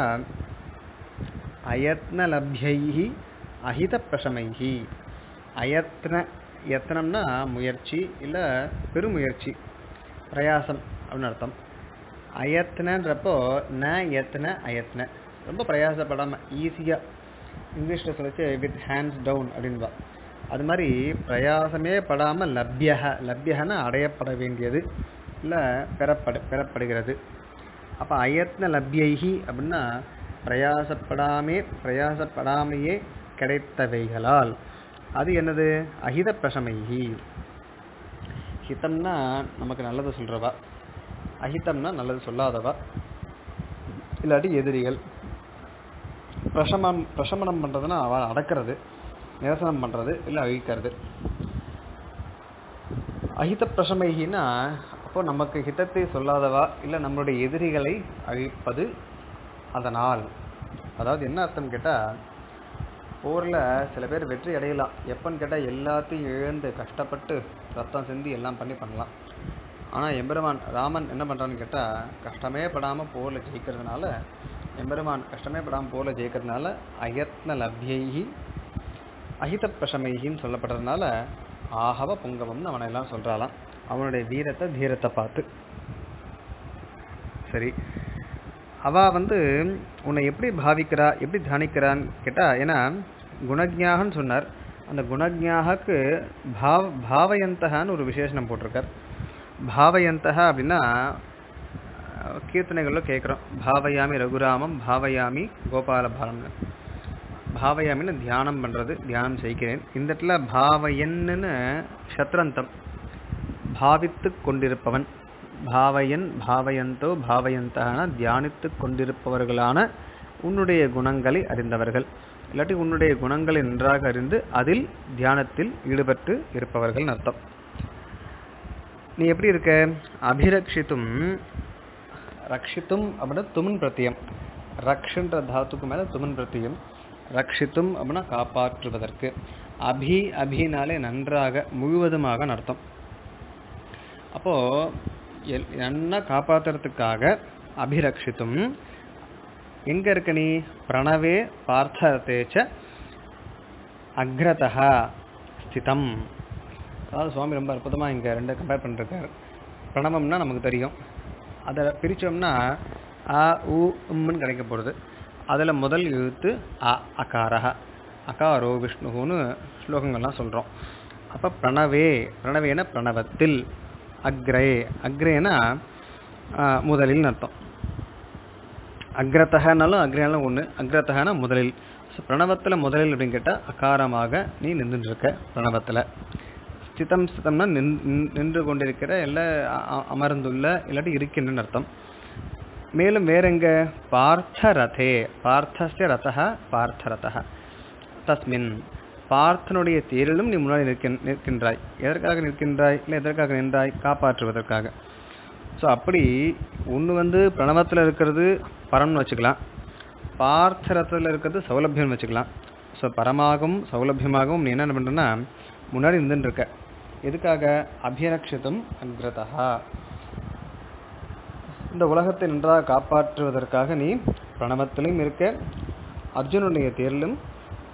Speaker 1: அயத்ன லப்யைஹி அஹித பிரசமைஹி. அயத்ன, யத்னம்னா முயற்சி இல்ல பெருமுயற்சி, பிரயாசம் அப்படின்னு அர்த்தம். அயத்னன்றப்போ ந யத்ன அயத்ன, ரொம்ப பிரயாசப்படாம ஈஸியா, இங்கிலீஷ்ல சொல்லிச்சு வித் ஹேண்ட்ஸ் டவுன் அப்படின்பா. அது மாதிரி பிரயாசமே படாம லப்யஹ, லப்யஹனா அடையப்பட வேண்டியது இல்ல பெறப்படுகிறது. அப்ப அயத்ன லப்யைஹி அப்படின்னா பிரயாசப்படாமையே கிடைத்தவைகளால். அது என்னது? அஹித பிரசமைஹி. ஹிதம்னா நமக்கு நல்லது சொல்றவா, அஹிதம்னா நல்லது சொல்லாதவா, இல்லாட்டி எதிரிகள். பிரசமனம் பண்றதுன்னா அவ அடக்கிறது, நிரசனம் பண்றது இல்ல அழிக்கிறது. அஹித பிரசமைகின்னா அப்போ நமக்கு ஹிதத்தை சொல்லாதவா இல்ல நம்மளுடைய எதிரிகளை அழிப்பது. அதனால் அதாவது என்ன அர்த்தம் கேட்டா, போர்ல சில பேர் வெற்றி அடையலாம். எப்பன்னு கேட்டா எல்லாத்தையும் இழந்து கஷ்டப்பட்டு ரத்தம் சிந்தி எல்லாம் பண்ணலாம். ஆனா எம்பெருமான் ராமன் என்ன பண்றான்னு கேட்டா, கஷ்டமே படாம போர்ல ஜெயிக்கிறதுனால, எம்பெருமான் கஷ்டமே படாம போர்ல ஜெயிக்கிறதுனால அயத்ன லப்யைஹி அஹித பிரசமைஹின்னு சொல்லப்படுறதுனால ஆஹவ புங்கவம்னு அவனை எல்லாம் சொல்றாளாம், அவனுடைய வீரத்தை தீரத்தை பார்த்து. சரி, அவ உன்னை எப்படி பாவிக்கிறா, எப்படி தியானிக்கிறான்னு கேட்டா, ஏன்னா குணஜ்ஞாகன்னு சொன்னார். அந்த குணஜ்ஞாகக்கு பாவயந்தகான்னு ஒரு விசேஷனம் போட்டிருக்கார். பாவயந்தகா அப்படின்னா கீர்த்தனைகள்ல கேட்குறோம், பாவயாமி ரகுராமம் பாவயாமி கோபால பாலம்னு. பாவயாமின்னு தியானம் பண்றது, தியானம் செய்கிறேன். இந்த இடத்துல பாவயன்னு சத்ரந்தம், பாவித்து கொண்டிருப்பவன். பாவயன் பாவயந்தோ பாவயந்தகனா தியானித்து கொண்டிருப்பவர்களான உன்னுடைய குணங்களை அறிந்தவர்கள், இல்லாட்டி உன்னுடைய குணங்களை நன்றாக அறிந்து அதில் தியானத்தில் ஈடுபட்டு இருப்பவர்கள் அர்த்தம். நீ எப்படி இருக்க? அபிரக்ஷித்தும், ரக்ஷித்தும் அப்படின்னா துமன் பிரத்தியம், ரக்ஷன்ற தாத்துக்கு மேல துமன் பிரத்தியம். ரக்ஷித்தும் அப்படின்னா காப்பாற்றுவதற்கு, அபினாலே நன்றாக முழுவதுமாக அர்த்தம். அப்போ என்ன காப்பாற்றுறதுக்காக அபிரக்ஷித்தும் எங்க இருக்க நீ? பிரணவே பார்த்தேச்ச அக்ரதா ஸ்திதம். அதாவது சுவாமி ரொம்ப அற்புதமா இங்க ரெண்டு கம்பேர் பண்ணிருக்காரு. பிரணவம்னா நமக்கு தெரியும், அதை பிரிச்சோம்னா அ உ உம்னு கிடைக்க போறது. அதுல முதல் எழுத்து அ, அகாரஹ, அகாரோ விஷ்ணுன்னு ஸ்லோகங்கள்லாம் சொல்றோம். அப்ப பிரணவே, பிரணவேன பிரணவத்தில், அக்ரே, அக்ரேனா முதலில் அர்த்தம். அக்ரதகனாலும் அக்ரேனாலும் ஒண்ணு, அக்ரதகனா முதலில். பிரணவத்துல முதலில் அப்படின்னு கேட்டா அகாரமாக நீ நின்று இருக்க பிரணவத்துல. ஸ்திதம், ஸ்திதம்னா நின்று கொண்டிருக்கிற, இல்ல அமர்ந்துள்ள, இல்லாட்டி இருக்கின்ற அர்த்தம். மேலும் வேற எங்க? பார்த்தரதே, பார்த்தஸ்ய ரதஹ பார்த்தரதஹ தஸ்மின், பார்த்தனுடைய தேரிலும் நீ முன்னாடி நிற்கின்றாய். எதற்காக நிற்கின்றாய்? இல்லை எதற்காக நின்றாய்? காப்பாற்றுவதற்காக. ஸோ அப்படி ஒன்று பிரணவத்தில் இருக்கிறது பரம்னு வச்சுக்கலாம், பார்த்தரத்தில் இருக்கிறது சௌலபியம்னு வச்சுக்கலாம். ஸோ பரமாகவும் சௌலபியமாகவும் நீ என்ன பண்ணுறன்னா முன்னாடி நின்றுட்டு இருக்க. எதுக்காக? அபிரக்ஷித்தும் அக்ரதா, இந்த உலகத்தை நன்றாக காப்பாற்றுவதற்காக நீ பிரணவத்திலும் இருக்க, அர்ஜுனுடைய தேரிலும்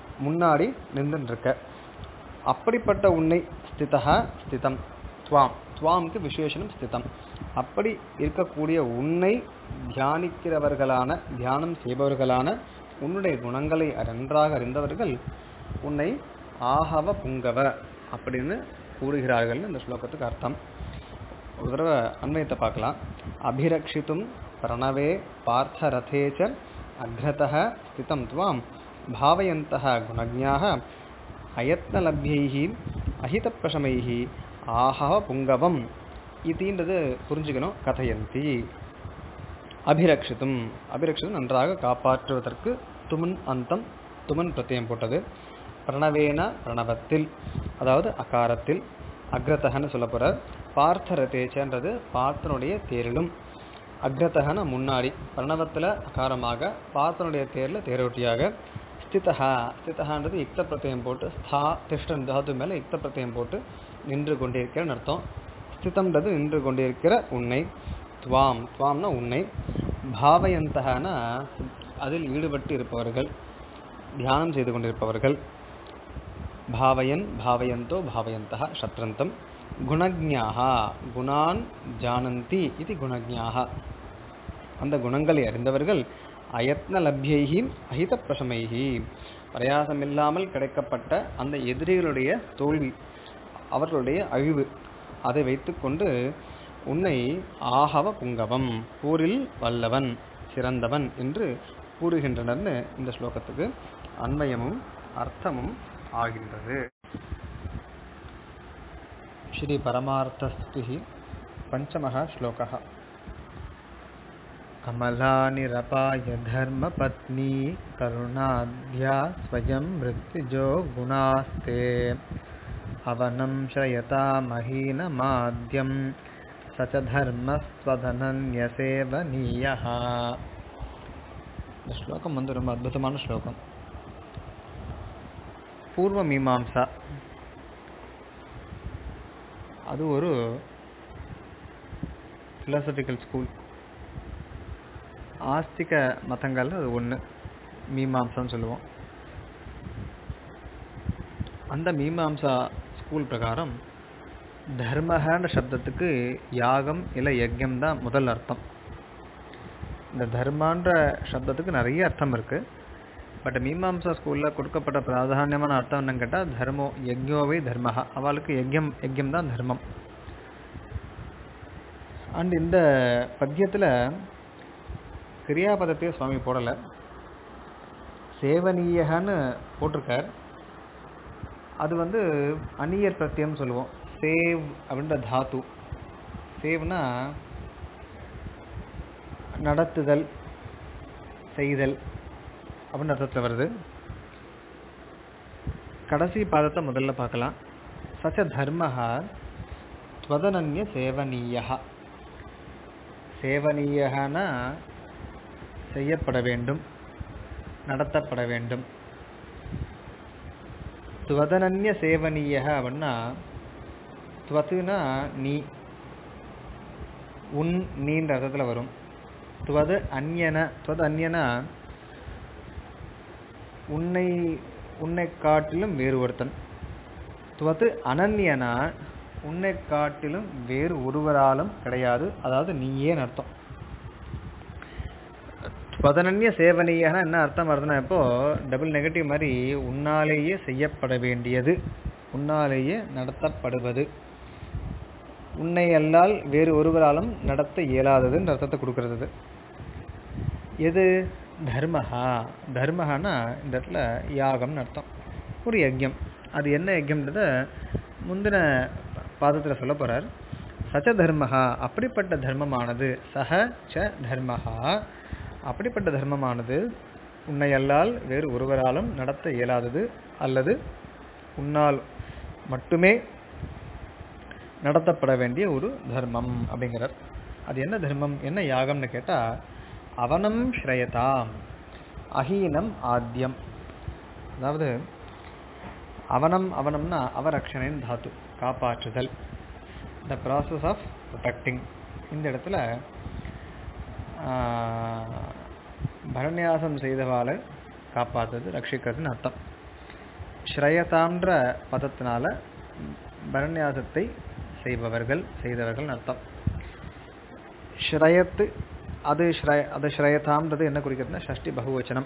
Speaker 1: முன்னாடி நின்று இருக்க. அப்படிப்பட்ட உன்னை ஸ்திதா ஸ்திதம் துவாம், துவாம்க்கு விசேஷனம் ஸ்திதம். அப்படி இருக்கக்கூடிய உன்னை தியானிக்கிறவர்களான, தியானம் செய்பவர்களான, உன்னுடைய குணங்களை நன்றாக அறிந்தவர்கள் உன்னை ஆஹவ புங்கவ அப்படின்னு கூறுகிறார்கள். இந்த ஸ்லோகத்துக்கு அர்த்தம் ஒரு தடவை அன்வயத்தை பார்க்கலாம். அபிரக்ஷித்தும் பிரணவே பார்த்த ரதேச்ச அக்ரதः ஸ்திதம் துவாம் பாவயந்தः குணஜ்ஞாः அயத்னலப்யைஹி அஹிதப்ரஷமைஹி ஆஹவ புங்கவம் இதுன்றது புரிஞ்சுக்கணும். கதையந்தி அபிரக்ஷித்தும், அபிரக்ஷித்தும் நன்றாக காப்பாற்றுவதற்கு துமன் அந்தம், துமன் பிரத்யம் போட்டது. பிரணவேன பிரணவத்தில், அதாவது அகாரத்தில், அக்ரதகன்னு சொல்ல போற. பார்த்தரதேச்சன்றது பார்த்தனுடைய தேரிலும், அக்ரதகன முன்னாடி, பிரணவத்தில் அகாரமாக, பார்த்தனுடைய தேரில் தேரோட்டியாக. ஸ்திதஹா, ஸ்திதஹான்றது யுக்த பிரத்யம் போட்டு, ஸ்தா திஷ்டன் தாது மேலே யுக்த பிரத்யம் போட்டு நின்று கொண்டிருக்கிறன்னு அர்த்தம். ஸ்திதம்ன்றது நின்று கொண்டிருக்கிற உன்னை. துவாம், துவாம்னா உன்னை. பாவயந்தகனா அதில் ஈடுபட்டு இருப்பவர்கள், தியானம் செய்து கொண்டிருப்பவர்கள். பாவயன் பாவயந்தோ பாவயந்தः சத்ரந்தம். குணஜ்ஞாः குணான் ஜானந்தி இது குணஜ்ஞாः, அந்த குணங்களை அறிந்தவர்கள். அயத்ன லப்யைஹி அஹித பிரசமைஹி பிரயாசம் இல்லாமல் கிடைக்கப்பட்ட அந்த எதிரிகளுடைய தோல்வி, அவர்களுடைய அழிவு, அதை வைத்துக்கொண்டு உன்னை ஆஹவ புங்கவம், போரில் வல்லவன், சிறந்தவன் என்று கூறுகின்றனர்னு இந்த ஸ்லோகத்துக்கு அன்வயமும் அர்த்தமும் ஆகின்றது. ஸ்ரீ பரமார்த்த ஸ்துதி பஞ்சமः ஸ்லோகः. கமலாநிரபாய தர்ம பத்னி கருணாத்யா ஸ்வயம் மிருத்யுஜோ குணாஸ்தே அவனம் ஷ்ரயதா மஹீன மாத்யம் சச்ச தர்மஸ்வதனன்ய சேவனீயः. இந்த ஸ்லோகம் வந்து ரொம்ப அற்புதமான ஸ்லோகம். பூர்வ மீமாம்சா, அது ஒரு பிலாசபிக்கல் ஸ்கூல். ஆஸ்திக மதங்கள் அது ஒன்று, மீமாம்சான்னு சொல்லுவோம். அந்த மீமாம்சா ஸ்கூல் பிரகாரம் தர்மஹன்ற சப்தத்துக்கு யாகம் இல்லை யஜ்யம் தான் முதல் அர்த்தம். இந்த தர்மான்ற சப்தத்துக்கு நிறைய அர்த்தம் இருக்கு. பட் மீமாம்சா ஸ்கூலில் கொடுக்கப்பட்ட பிராதானியமான அர்த்தம் என்னன்னு கேட்டால் தர்மோ யஜ்யோவை தர்மஹா, அவளுக்கு யஜ்யம் தான் தர்மம். அண்ட் இந்த பத்தியத்தில் கிரியாபதத்தையே சுவாமி போடலை, சேவனீயன்னு போட்டிருக்கார். அது வந்து அந்நியர் பிரத்யம் சொல்லுவோம். சேவ் அப்படின்ற தாத்து, சேவ்னா நடத்துதல், செய்தல் அப்படின்னு அர்த்தத்தில் வருது. கடைசி பாதத்தை முதல்ல பார்க்கலாம். சச்ச தர்மஹா த்வதனன்ய சேவனீயஹ. சேவனீயஹனா செய்யப்பட வேண்டும், நடத்தப்பட வேண்டும். த்வதனன்ய சேவனீயஹ அப்படின்னா, துவத்துனா நீ, உன், நீன்ற அர்த்தத்தில் வரும். துவது அந்யன, துவது அந்யனா உன்னை காட்டிலும் வேறு ஒருத்தன். துவது அனன்யனா உன்னை காட்டிலும் வேறு ஒருவராலும் கிடையாது, அதாவது நீயே அர்த்தம். பதனன்ய சேவனீயனா என்ன அர்த்தம் வருதுன்னா, இப்போ டபுள் நெகட்டிவ் மாதிரி உன்னாலேயே செய்யப்பட வேண்டியது, உன்னாலேயே நடத்தப்படுவது, உன்னை அல்லால் வேறு ஒருவராலும் நடத்த இயலாததுன்ற அர்த்தத்தை கொடுக்கறது. எது? தர்மஹா. தர்மஹானா இந்த இடத்துல யாகம்னு அர்த்தம், ஒரு யஜ்யம். அது என்ன யஜ்யம்ன்றத முந்தின பாதத்தில் சொல்ல போறார். சச்ச தர்மஹா, அப்படிப்பட்ட தர்மமானது, சஹ ச தர்மஹா, அப்படிப்பட்ட தர்மமானது உன்னை அல்லால் வேறு ஒருவராலும் நடத்த இயலாதது, அல்லது உன்னால் மட்டுமே நடத்தப்பட வேண்டிய ஒரு தர்மம் அப்படிங்கிறார். அது என்ன தர்மம், என்ன யாகம்னு கேட்டால், அவனம் ஸ்ரயதாம் அஹீனம் ஆத்யம். அதாவது அவனம்னா அவரக்ஷணின் தாத்து, காப்பாற்றுதல், த ப்ராசஸ் ஆஃப் ப்ரொடெக்டிங். இந்த இடத்துல பரநியாசம் செய்தவாளை காப்பாற்றுறது, ரட்சிக்கிறதுன்னு அர்த்தம். ஸ்ரயதான்ற பதத்தினால பரநியாசத்தை செய்தவர்கள் அர்த்தம். ஸ்ரயத்து அது ஸ்ரயதாம்ன்றது என்ன குறிக்கிறதுனா ஷஷ்டி பகுவச்சனம்.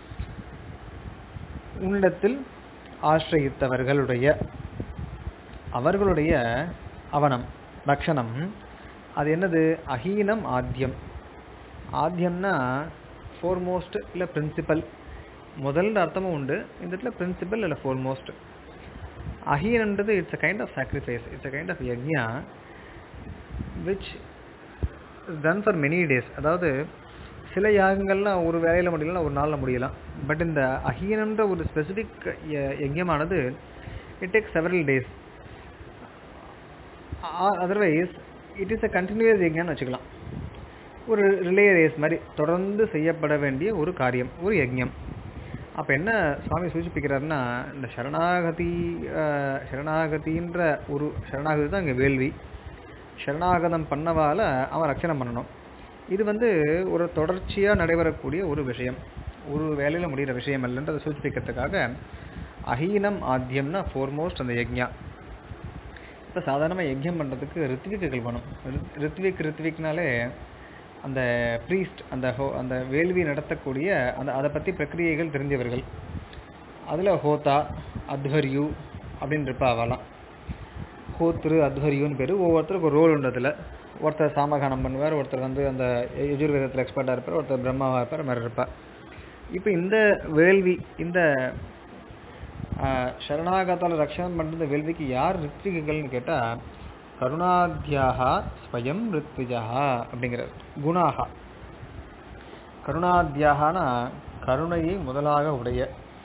Speaker 1: உன்னிடத்தில் ஆசிரயித்தவர்களுடைய அவர்களுடைய அவனம் லட்சணம் அது என்னது? அஹீனம் ஆத்யம். ஆத்யம்னா ஃபோர்மோஸ்ட் இல்லை பிரின்சிபல். முதல் அர்த்தமும் உண்டு, இந்த இடத்துல பிரின்சிபல் இல்லை ஃபோர்மோஸ்ட். அஹீனன்றது it's a kind of sacrifice, it's a kind of yajna which is done for many days. அதாவது சில யாகங்கள்லாம் ஒரு வேலையில் முடியலாம், ஒரு நாளில் முடியலாம். பட் இந்த அஹீனன்ற ஒரு ஸ்பெசிஃபிக் யஜ்யமானது it takes several days. Otherwise it is a continuous யஜ்ஞான்னு வச்சுக்கலாம். ஒரு ரிலே ரேஸ் மாதிரி தொடர்ந்து செய்யப்பட வேண்டிய ஒரு காரியம், ஒரு யஜ்ஞம். அப்போ என்ன சுவாமி சூச்சிப்பிக்கிறாருன்னா, இந்த சரணாகதின்ற ஒரு சரணாகதி தான் இங்கே வேள்வி. சரணாகதம் பண்ணவால அவன் ரட்சணம் பண்ணணும். இது ஒரு தொடர்ச்சியாக நடைபெறக்கூடிய ஒரு விஷயம், ஒரு வேலையில் முடிகிற விஷயம் இல்லைன்றதை சூச்சிப்பிக்கிறதுக்காக அஹீனம் ஆத்யம்னா ஃபோர்மோஸ்ட் அந்த யஜ்ஞா. இப்போ சாதாரணமாக யஜ்ஞம் பண்ணுறதுக்கு ரித்விக்குகள் வேணும். ரித்விக்னாலே அந்த ப்ரீஸ்ட், அந்த வேள்வி நடத்தக்கூடிய அதை பற்றி பிரக்கிரியைகள் தெரிஞ்சவர்கள். அதில் ஹோத்தா அத்வர்யூ அப்படின்னு இருப்பா. அவலாம் ஹோத்ரு அத்வர்யூன்னு பேர். ஒவ்வொருத்தருக்கு ஒரு ரோல் உண்டு. அதில் ஒருத்தர் சாமகானம் பண்ணுவார், ஒருத்தர் அந்த யஜுர்வேதத்தில் எக்ஸ்பர்ட்டாக இருப்பார், ஒருத்தர் பிரம்மாவாக இருப்பார், மாதிரி இருப்பார். இப்போ இந்த வேள்வி, இந்த சரணாகத்தால் ரட்சணம் பண்ணுற வேள்விக்கு யார் ரித்விகள்னு கேட்டால் கருணாத்யாஹா ஸ்வயம் ரித்விஜா அப்படிங்கிறார். குணாகா கருணாத்யாகனா கருணையை முதலாக உடைய.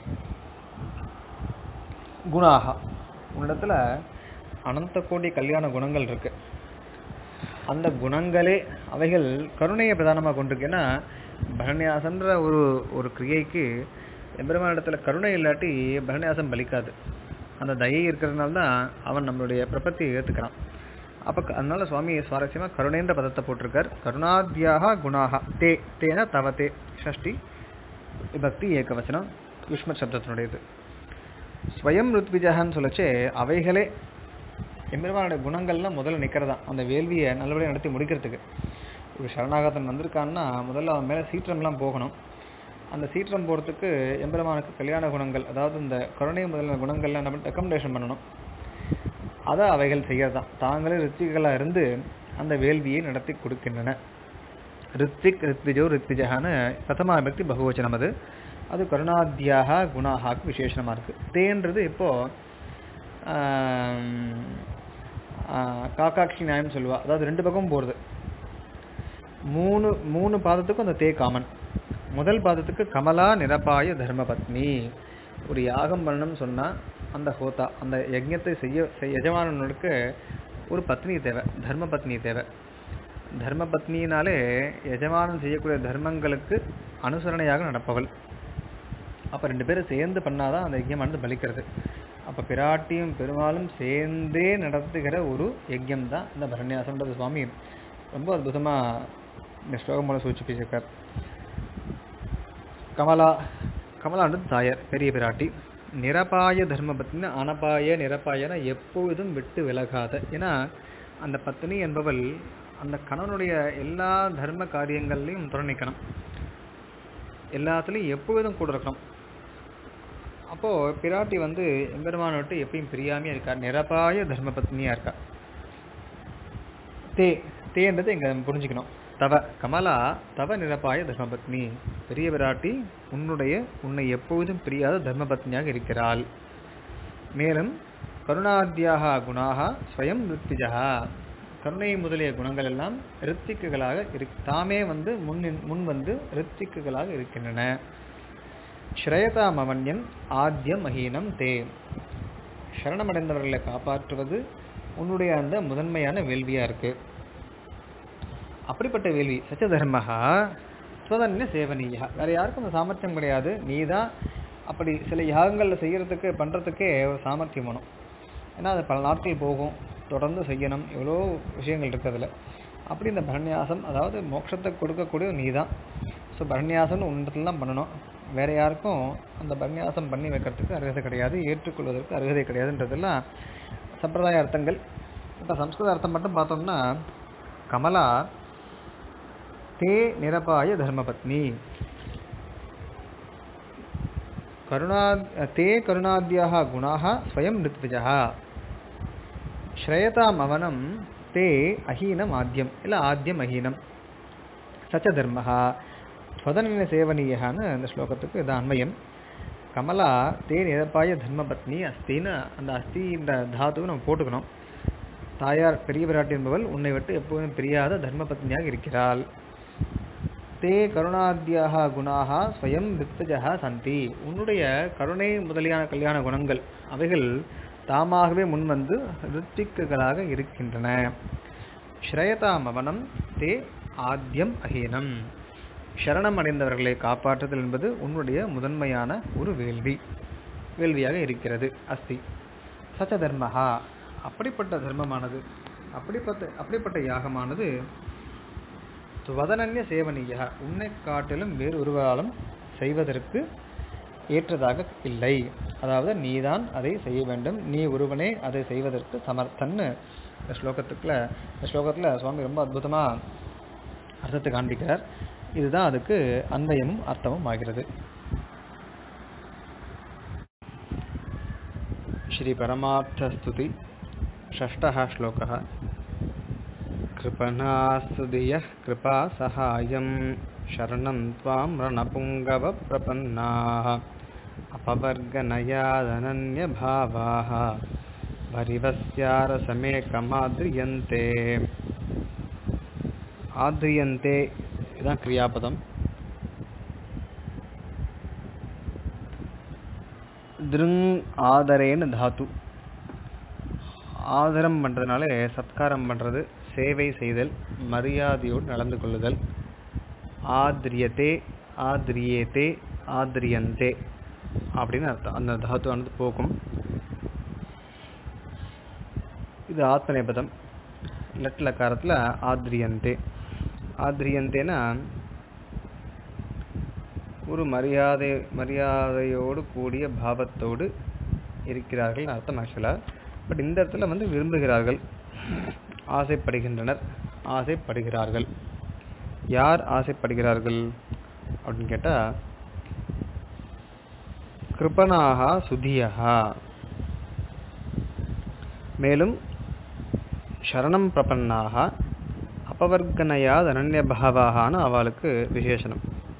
Speaker 1: குணாகா உன்னிடத்துல அனந்த கோடி கல்யாண குணங்கள் இருக்கு. அந்த குணங்களே அவைகள் கருணையை பிரதானமாக கொண்டிருக்கு. ஏன்னா பரநியாசன்ற ஒரு கிரியைக்கு எம்பெருமான இடத்துல கருணை இல்லாட்டி பரநியாசம் பலிக்காது. அந்த தயை இருக்கிறதுனால தான் அவன் நம்மளுடைய பிரபத்தியை ஏற்றுக்கிறான். அப்போ அதனால சுவாமி சுவாரஸ்யமாக கருணைன்ற பதத்தை போட்டிருக்கார். கருணாத்யாக குணாக தே தேனா தவத்தே ஷஷ்டி விபக்தி ஏகவச்சனம் யுஷ்மத் சப்தத்தினுடையது. ஸ்வயம் ருத்விஜகன்னு சொல்லச்சே அவைகளே எம்பெருமானுடைய குணங்கள்லாம் முதல்ல நிற்கிறதான் அந்த வேள்வியை நல்லபடியாக நடத்தி முடிக்கிறதுக்கு. ஒரு சரணாகதன் வந்திருக்கான்னா முதல்ல அவன் மேலே சீற்றம்லாம் போகணும். அந்த சீற்றம் போகிறதுக்கு எம்பெருமானுக்கு கல்யாண குணங்கள், அதாவது இந்த கருணை முதலான குணங்கள்லாம் நம்ம ரெக்கமெண்டேஷன் பண்ணணும். அதை அவைகள் செய்யறதான். தாங்களே ரித்விகளாக இருந்து அந்த வேள்வியை நடத்தி கொடுக்கின்றன. ரித்விக் ரித்விஜோ ரித்விஜகான்னு பிரதமா விபக்தி பகுவச்சனம். அது கருணாத்யாக குணாகாக்கு விசேஷமாக இருக்குது. தேன்றது இப்போது காக்காட்சி நியாயம் சொல்லுவா. அதாவது ரெண்டு பக்கமும் போகிறது. மூணு பாதத்துக்கும் அந்த தே காமன். முதல் பாதத்துக்கு கமலா நிரபாய தர்மபத்னி. ஒரு யாகம் பண்ணணும்னு சொன்னால் அந்த ஹோதா, அந்த யஜ்ஞத்தை எஜமானனுக்கு ஒரு பத்னி தேவை, தர்ம பத்னி தேவை. தர்ம பத்னினாலே எஜமானன் செய்யக்கூடிய தர்மங்களுக்கு அனுசரணையாக நடப்பவள். அப்போ ரெண்டு பேரும் சேர்ந்து பண்ணாதான் அந்த யஜ்ஞமானது பலிக்கிறது. அப்போ பிராட்டியும் பெருமாளும் சேர்ந்தே நடத்துகிற ஒரு யஜ்ஞம் தான் இந்த பரநியாசம்ன்றது. சுவாமி ரொம்ப அற்புதமாக இந்த ஸ்லோகம் மூலம் சூச்சிப்பிச்சிருக்கார். கமலான்றது தாயார், பெரிய பிராட்டி. நிரபாய தர்ம பத்னி, அனபாய நிரபாயன எப்பொழுதும் விட்டு விலகாத. ஏன்னா அந்த பத்னி என்பவள் அந்த கணவனுடைய எல்லா தர்ம காரியங்கள்லையும் துணைக்கணும், எல்லாத்துலேயும் எப்பொழுதும் கூட இருக்கணும். அப்போது பிராட்டி எம்பெருமானை விட்டு எப்பயும் பிரியாமையாக இருக்கா, நிரபாய தர்ம பத்னியாக இருக்கா. தேன்றது இங்கே புரிஞ்சுக்கணும். தவ கமலா தவ நிரபாய தர்மபத்னி, பெரிய பிராட்டி உன்னை எப்பொழுதும் பிரியாத தர்மபத்னியாக இருக்கிறாள். மேலும் கருணாத்யாக குணாக ஸ்வயம் ரித்விஜா, கருணை முதலிய குணங்கள் எல்லாம் ரித்திக்குகளாக தாமே முன் ரித்திக்குகளாக இருக்கின்றன. ஸ்ரயதா மவன்யன் ஆத்யம் அஹீனம் தே, சரணமடைந்தவர்களை காப்பாற்றுவது உன்னுடைய அந்த முதன்மையான வேள்வியா இருக்கு. அப்படிப்பட்ட வேள்வி சச்ச தர்மஹா ஸ்வதன்ய சேவனீயா, வேற யாருக்கும் அந்த சாமர்த்தியம் கிடையாது. நீ தான் அப்படி சில யாகங்களில் செய்யறதுக்கு பண்றதுக்கே ஒரு சாமர்த்தியம் வேணும். ஏன்னா அது பல நாட்கள் போகும், தொடர்ந்து செய்யணும், எவ்வளோ விஷயங்கள் இருக்கிறதுல. அப்படி இந்த பரநியாசம், அதாவது மோட்சத்தை கொடுக்கக்கூடிய நீ தான். ஸோ பரநியாசம்னு ஒன்றத்துல தான் பண்ணணும். வேற யாருக்கும் அந்த பரநியாசம் பண்ணி வைக்கிறதுக்கு அருகதை கிடையாது, ஏற்றுக்கொள்வதற்கு அருகதை கிடையாதுன்றதெல்லாம் சம்பிரதாய அர்த்தங்கள். இப்போ சம்ஸ்கிருத அர்த்தம் மட்டும் பார்த்தோம்னா கமலா தே நிரபாய தர்மபத்னி தே கருணாத்யாக குணாக ஸ்வயம் ரித்விஜः ஸ்ரேயதாம் அவனம் தே அஹீனம் ஆத்யம் இல்லை ஆத்யம் அஹீனம் சச்ச தர்மः ஸ்வதன சேவனீயன்னு அந்த ஸ்லோகத்துக்கு இது அன்வயம். கமலா தே நிரபாய தர்மபத்னி அஸ்தின்னு அந்த அஸ்தின்ற தாத்துவை நம்ம போட்டுக்கணும். தாயார் பெரிய விராட்டி என்பவள் உன்னை விட்டு எப்போதும் பிரியாத தர்மபத்னியாக இருக்கிறாள். தே கருணாத்யாக குணாக ஸ்வயம் ரித்விஜः சந்தி உன்னுடைய கருணை முதலியான கல்யாண குணங்கள் அவைகள் தாமாகவே முன்வந்து ரித்விக்குகளாக இருக்கின்றன. ஸ்ரேயதாம் அவனம் தே ஆத்யம் அஹீனம் சரணம் அடைந்தவர்களை காப்பாற்றுதல் என்பது உன்னுடைய முதன்மையான ஒரு வேள்வியாக இருக்கிறது. அஸ்தி சச்ச தர்மஹா அப்படிப்பட்ட தர்மமானது அப்படிப்பட்ட யாகமானது துவதனன்ய சேவனீய உன்னை காட்டிலும் வேறு ஒருவராலும் செய்வதற்கு ஏற்றதாக இல்லை. அதாவது நீதான் அதை செய்ய வேண்டும், நீ ஒருவனே அதை செய்வதற்கு சமர்த்தன்னு இந்த ஸ்லோகத்துல சுவாமி ரொம்ப அற்புதமா அர்த்தத்தை காண்பிக்கிறார். இதுதான் அதுக்கு அன்வயமும் அர்த்தமும் ஆகிறது. ஸ்ரீ பரமார்த்த ஸ்துதி षष्ठः श्लोकः. कृपणास्तुतियः कृपा सहायं शरणं त्वां रणपुङ्गव प्रपन्नाः अपवर्गनयादनन्यभावाः भरिवस्यारसमेकमाद्रियन्ते. आद्रियन्ते इदं क्रियापदं. दृङ् आदरेण धातु. ஆதரம் பண்ணுறதுனால சத்காரம் பண்ணுறது, சேவை செய்தல், மரியாதையோடு நடந்து கொள்ளுதல். ஆத்ரியத்தே ஆத்ரியேத்தே ஆத்ரியந்தே அப்படின்னு அர்த்தம். அந்த தாத்துவானது போக்கும். இது ஆத்மநேபதம். லட்லக்காரத்தில் ஆத்ரியந்தே. ஆத்ரியந்தேனா ஒரு மரியாதையோடு கூடிய பாவத்தோடு இருக்கிறார்கள் அர்த்தம் ஆக்சுவலாக. பட் இந்த இடத்துல விரும்புகிறார்கள், ஆசைப்படுகின்றனர், ஆசைப்படுகிறார்கள். யார் ஆசைப்படுகிறார்கள் அப்படின்னு கேட்டால் கிருபணாக சுதியா, மேலும் சரணம் பிரபன்னாக அபவர்கனயாத் அனன்யபாவாகான்னு அவளுக்கு விசேஷனம்.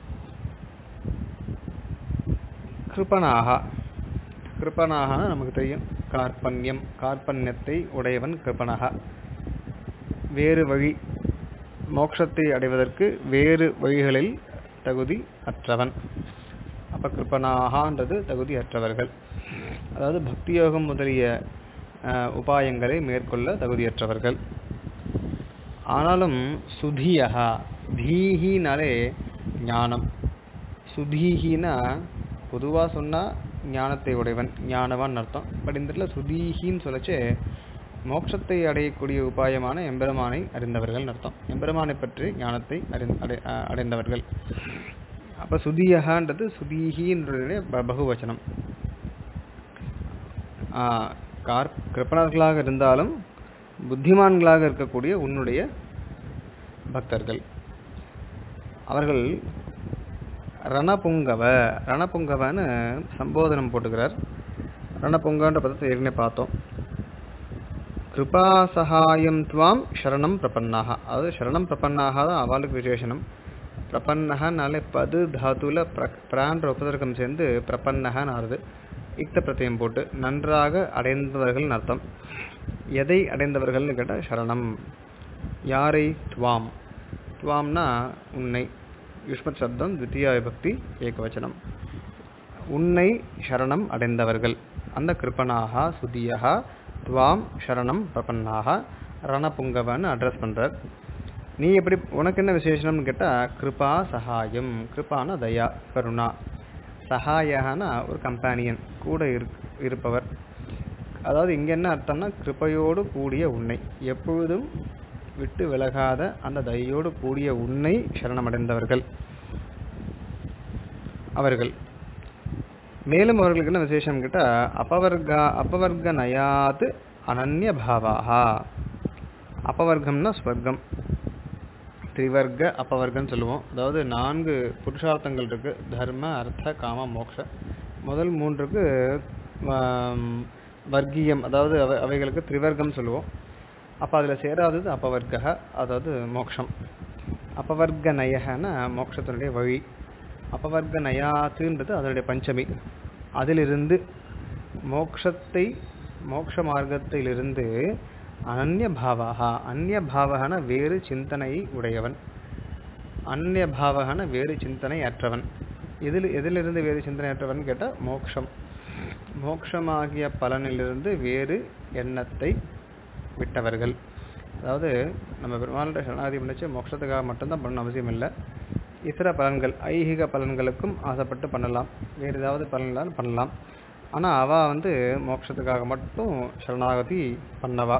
Speaker 1: கிருபணாக நமக்கு தெரியும், கார்பண்யத்தை உடையவன் கிருபணகா. வேறு வழி, மோட்சத்தை அடைவதற்கு வேறு வழிகளில் தகுதி அற்றவன். அப்ப கிருபணாகன்றது தகுதி அற்றவர்கள், அதாவது பக்தியோகம் முதலிய உபாயங்களை மேற்கொள்ள தகுதியற்றவர்கள். ஆனாலும் சுதியா, தீஹினாலே ஞானம், சுதீஹினா பொதுவாக சொன்னால் ஞானத்தை உடையவன், ஞானவான் அர்த்தம். பட் இந்த இடத்துல சுதீஹின்னு சொல்லச்சு மோட்சத்தை அடையக்கூடிய உபாயமான எம்பெருமானை அறிந்தவர்கள் அர்த்தம். எம்பெருமானை பற்றி ஞானத்தை அடைந்தவர்கள். அப்போ சுதியகான்றது சுதீஹின்றது பகுவச்சனம். கிருப்பணர்களாக இருந்தாலும் புத்திமான்களாக இருக்கக்கூடிய உன்னுடைய பக்தர்கள் அவர்கள் ரணபுங்கவன்னு சம்போதனம் போட்டுக்கிறார். ரணபுங்கன்ற பதத்தை ஏற்கனவே பார்த்தோம். கிருபா சகாயம் துவாம் சரணம் பிரபன்னாக, அதாவது சரணம் பிரபன்னாக தான் அவளுக்கு விசேஷனம். பிரபன்னகனாலே பது தாத்துல பிரான்ற உபதர்க்கம் சேர்ந்து பிரபன்னகன்னு ஆறுது. இக்த பிரத்தியம் போட்டு நன்றாக அடைந்தவர்கள் அர்த்தம். எதை அடைந்தவர்கள்னு கேட்டால் சரணம். யாரை? துவாம். துவாம்னா உன்னை. யுஷ்மத் சப்தம், த்விதீயா விபக்தி, ஏகவச்சனம். உன்னை சரணம் அடைந்தவர்கள். அந்த கிருப்பனாக சுதியா துவாம் சரணம் பிரபன்னாக ரணபுங்கவன்னு அட்ரஸ் பண்றார். நீ எப்படி, உனக்கு என்ன விசேஷம்னு கேட்டால் கிருபா சகாயம். கிருபான தயா, கருணா. சகாயனா ஒரு கம்பானியன், கூட இருப்பவர். அதாவது இங்க என்ன அர்த்தம்னா கிருபையோடு கூடிய உன்னை, எப்பொழுதும் விட்டு விலகாத அந்த தயையோடு கூடிய உன்னை சரணமடைந்தவர்கள் அவர்கள். மேலும் அவர்களுக்கு என்ன விசேஷம் கேட்டா அபவர்க நயாது அனன்ய பாவாகா. அபவர்க்கம்னா ஸ்வர்க்கம். திரிவர்க்க அபவர்க்கம் சொல்லுவோம். அதாவது 4 புருஷார்த்தங்கள் இருக்கு, தர்ம அர்த்த காம மோக்ஷ. முதல் 3க்கு வர்க்கீயம், அதாவது அவைகளுக்கு திரிவர்க்கம் சொல்லுவோம். அப்போ அதில் சேராதது அபவர்க்க, அதாவது மோக்ஷம். அபவர்க்க நயகன மோட்சத்தினுடைய வழி. அபவர்க்க நயாத்துன்றது அதனுடைய பஞ்சமி. அதிலிருந்து மோக்ஷ மார்க்கத்திலிருந்து அனன்ய பாவக, அந்நிய பாவகன வேறு சிந்தனையை உடையவன், அந்நிய பாவகன வேறு சிந்தனை அற்றவன். எதிலிருந்து வேறு சிந்தனை அற்றவன் கேட்டால் மோக்ஷம். மோக்ஷமாகிய பலனிலிருந்து வேறு எண்ணத்தை விட்டவர்கள். அதாவது நம்ம பெருமாள்கிட்ட சரணாகதி பண்ணிச்சு மோட்சத்துக்காக மட்டும்தான் பண்ணணும் அவசியம் இல்லை. இதர பலன்கள், ஐகிக பலன்களுக்கும் ஆசைப்பட்டு பண்ணலாம், வேறு ஏதாவது பலன்களால் பண்ணலாம். ஆனால் அவள் மோட்சத்துக்காக மட்டும் சரணாகதி பண்ணவா.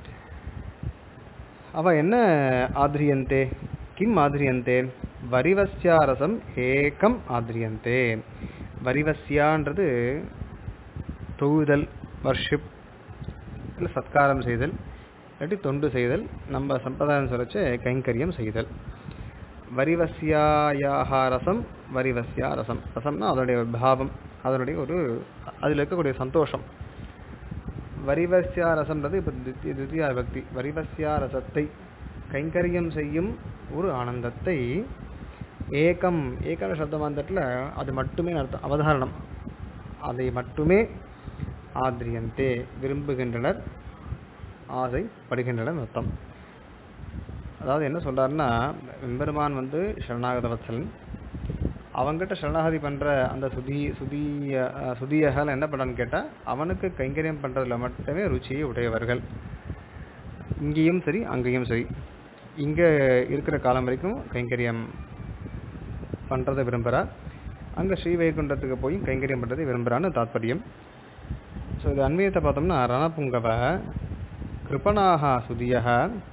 Speaker 1: அவள் என்ன ஆத்ரியந்தே, கிம் ஆத்ரியந்தே, வரிவஸ்யாரசம் ஏகம் ஆத்ரியந்தே. வரிவஸ்யான்றது தொழுதல், வர்ஷிப், இல்லை சத்காரம் செய்தல், இல்லாட்டி தொண்டு செய்தல், நம்ம சம்பிரதாயம் சொல்லிச்சு கைங்கரியம் செய்தல். வரிவஸ்யாயாக ரசம், வரிவஸ்யா ரசம். ரசம்னா அதனுடைய பாவம், அதனுடைய அதில் இருக்கக்கூடிய சந்தோஷம். வரிவஸ்யா ரசம்ன்றது இப்போ தித்தியா பக்தி. வரிவஸ்யா ரசத்தை, கைங்கரியம் செய்யும் ஒரு ஆனந்தத்தை, ஏகம், ஏக சப்தமாந்தத்தில் அது மட்டுமே அர்த்தம், அவதாரணம், அதை மட்டுமே ஆத்ரியந்தே விரும்புகின்றனர், ஆசைப்படுகின்றனர் அர்த்தம். அதாவது என்ன சொல்றாருன்னா, எம்பெருமான் சரணாகத வத்சலன், அவங்கிட்ட சரணாகதி பண்ற அந்த சுதியகள் என்ன பண்றான்னு கேட்டா, அவனுக்கு கைங்கரியம் பண்றதுல மட்டுமே ருச்சியை உடையவர்கள். இங்கேயும் சரி அங்கேயும் சரி, இங்க இருக்கிற காலம் வரைக்கும் கைங்கரியம் பண்றதை விரும்புறா, அங்க ஸ்ரீவைகுண்டத்துக்கு போய் கைங்கரியம் பண்றதை விரும்புறான்னு தாத்பரியம். ஸோ இது அன்வயத்தை பார்த்தோம்னா, ரணபுங்கவ கிருபணாக சுதியக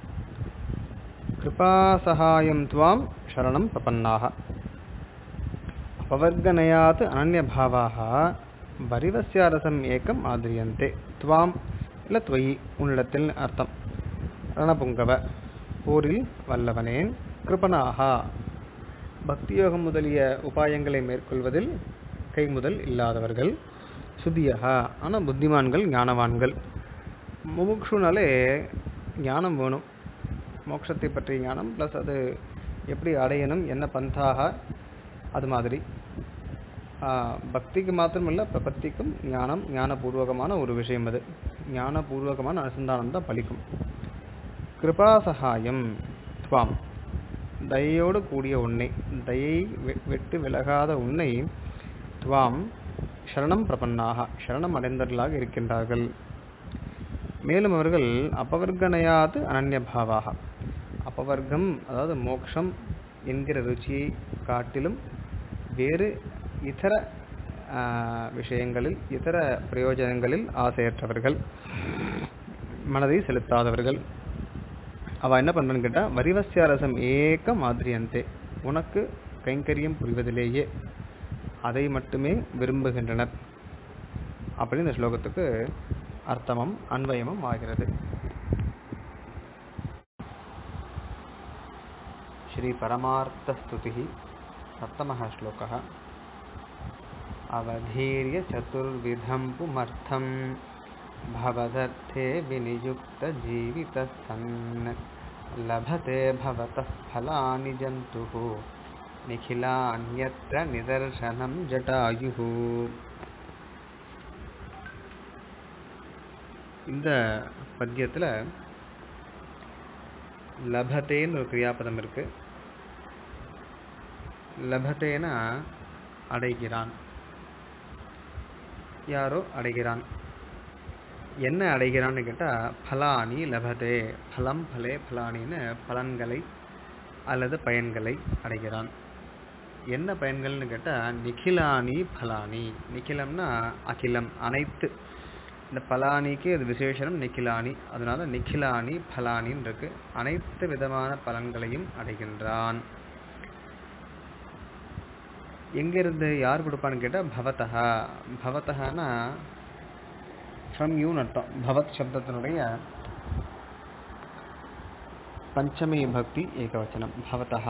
Speaker 1: கிருபாசகாயம் துவாம் சரணம் பிரபன்னாக அபவர்க்கநயாத் அனன்யபாவாக வரிவஸ்யாரசம் ஏகம் ஆத்ரியந்தே. துவாம் இல்லை துவயி, உன்னிடத்தில் அர்த்தம். ரணபுங்கவ போரில் வல்லவனே, கிருபணாக பக்தியோகம் முதலிய உபாயங்களை மேற்கொள்வதில் கைமுதல் இல்லாதவர்கள், சுதியகா ஆனால் புத்திமான்கள், ஞானவான்கள். முமுக்ஷுனாலே ஞானம் வேணும், மோட்சத்தை பற்றிய ஞானம், ப்ளஸ் அது எப்படி அடையணும், என்ன பந்தாக, அது மாதிரி. பக்திக்கு மாத்திரமில்லை, பிரபத்திக்கும் ஞானம், ஞானபூர்வகமான ஒரு விஷயம். அது ஞானபூர்வகமான அனுசந்தானம் தான் பலிக்கும். கிருபாசகாயம் துவாம், தயையோடு கூடிய உன்னை, தயை விட்டு விலகாத உன்னை, துவாம் சரணம் பிரபன்னாக சரணம் அடைந்தவர்களாக இருக்கின்றார்கள். மேலும் அவர்கள் அபவர்க்கனையாது அனன்யபாவாக, அபவர்க்கம் அதாவது மோக்ஷம் என்கிற ருச்சியை காட்டிலும் வேறு இதர விஷயங்களில், இதர பிரயோஜனங்களில் ஆசையற்றவர்கள், மனதை செலுத்தாதவர்கள். அவ என்ன பண்றன்னு கேட்டா, வரிவஸ்யாரசம் ஏகம் ஆத்ரியந்தே, உனக்கு கைங்கரியம் புரிவதிலேயே அதை மட்டுமே விரும்புகின்றனர். அப்படி இந்த ஸ்லோகத்துக்கு அர்த்தமும் அன்வயமும் ஆகிறது. ஸ்ரீ பரமார்த்த ஸ்துதி சப்தமஹ ஸ்லோகः. அவதீர்ய சதுர்விதம் புமர்த்தம் பவதர்த்தே விநியுக்த ஜீவிதஸ்ஸன் லபதே பவதः ஃபலானி ஜந்துः நிகிலான்யத்ர நிதர்சனம் ஜடாயுஹு. இந்த பத்தியத்தில் லபதேன்னு ஒரு கிரியாபதம் இருக்கு. லபதேனா அடைகிறான், யாரோ அடைகிறான். என்ன அடைகிறான்னு கேட்டால், ஃபலானி லபதே, ஃபலம் ஃபலே ஃபலானின்னு பலன்களை அல்லது பயன்களை அடைகிறான். என்ன பயன்கள்னு கேட்டால், நிகிலானி ஃபலானி, நிகிலம்னா அகிலம், அனைத்து. இந்த பலானிக்கு அது விசேஷனம் நிகிலானி, அதனால நிகிலானி பலானின்னு இருக்கு. அனைத்து விதமான பலன்களையும் அடைகின்றான். எங்கிருந்து யார் கொடுப்பான்னு கேட்டால், பவதஹா. பவதஹானா ஃப்ரம் யூன்னு அர்த்தம். பவத் சப்தத்தினுடைய பஞ்சமி பக்தி ஏகவச்சனம் பவதஹ.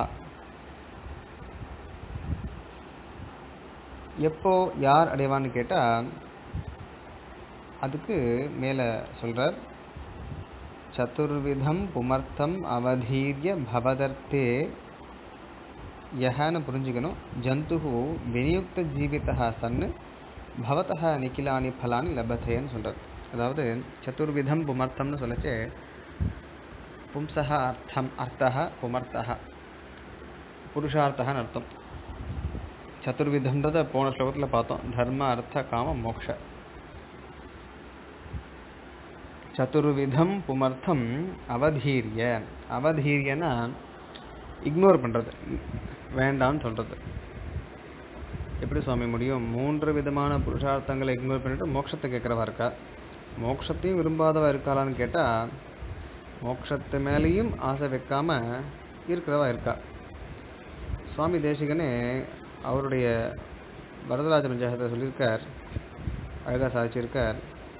Speaker 1: எப்போ யார் அடைவான்னு கேட்டா அதுக்கு மேல சொல்றார், சதுர்விதம் புமர்த்தம் அவதீர்ய பவதர்த்தே யஹன்னு புரிஞ்சுக்கணும். ஜந்துஹு விநியுக்த ஜீவிதா சன்னு பவதஹ நிகிலானி பலானி லபதேன்னு சொல்றார். அதாவது சதுர்விதம் புமர்த்தம்னு சொல்லச்சே பும்சஹ அர்த்தஹ புமர்த்தஹ புருஷார்த்தஹன்னு அர்த்தம். சதுர்விதம்ன்றத போன ஸ்லோகத்தில் பார்த்தோம், தர்ம அர்த்த காம மோக்ஷ. சதுர்விதம் புமர்த்தம் அவதீரிய, அவதீரியனா இக்னோர் பண்ணுறது, வேண்டாம்னு சொல்கிறது. எப்படி சுவாமி முடியும்? 3 விதமான புருஷார்த்தங்களை இக்னோர் பண்ணிட்டு மோட்சத்தை கேட்குறவா இருக்கா, மோட்சத்தையும் விரும்பாதவா இருக்காளான்னு கேட்டால் மோட்சத்து மேலேயும் ஆசை வைக்காம இருக்கிறவா இருக்கா. சுவாமி தேசிகனே அவருடைய வரதராஜ பஞ்சாயத்தை சொல்லியிருக்கார், அழகா சாதிச்சிருக்கார்.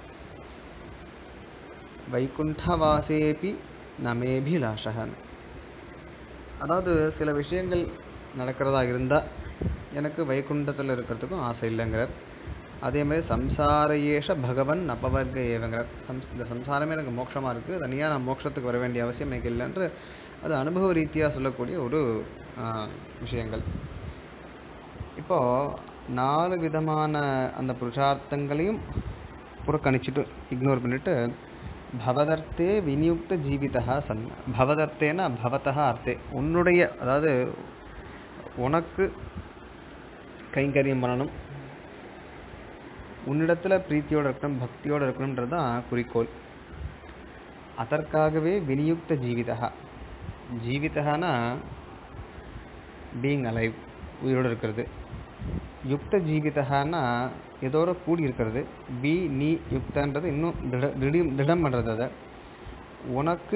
Speaker 1: வைகுண்டவாசேபி நமேபிலாஷகன். அதாவது சில விஷயங்கள் நடக்கிறதா இருந்தால் எனக்கு வைகுண்டத்தில் இருக்கிறதுக்கும் ஆசை இல்லைங்கிறார். அதே மாதிரி சம்சாரேஷ பகவன் அபவர்க ஏவங்கிறார். இந்த சம்சாரமே எனக்கு மோட்சமாக இருக்குது, தனியாக நான் மோட்சத்துக்கு வர வேண்டிய அவசியம் எனக்கு இல்லைன்று அது அனுபவ ரீதியாக சொல்லக்கூடிய ஒரு விஷயங்கள். இப்போது 4 விதமான அந்த புருஷார்த்தங்களையும் புறக்கணிச்சுட்டு இக்னோர் பண்ணிட்டு பவதர்த்தே விநியுக்த ஜீவிதா சன். பவதர்த்தேனா பவதா அர்த்தே, உன்னுடைய, அதாவது உனக்கு கைங்கரியம் பண்ணணும், உன்னிடத்தில் பிரீத்தியோடு இருக்கணும், பக்தியோடு இருக்கணுன்றது தான் குறிக்கோள். அதற்காகவே விநியுக்த ஜீவிதா. ஜீவிதனா பீயிங் அலைவ், உயிரோடு இருக்கிறது. யுக்த ஜீவிதனா ஏதோட கூடி இருக்கிறது. பி நீ யுக்தன்றது இன்னும் திடம் பண்ணுறது. அதை உனக்கு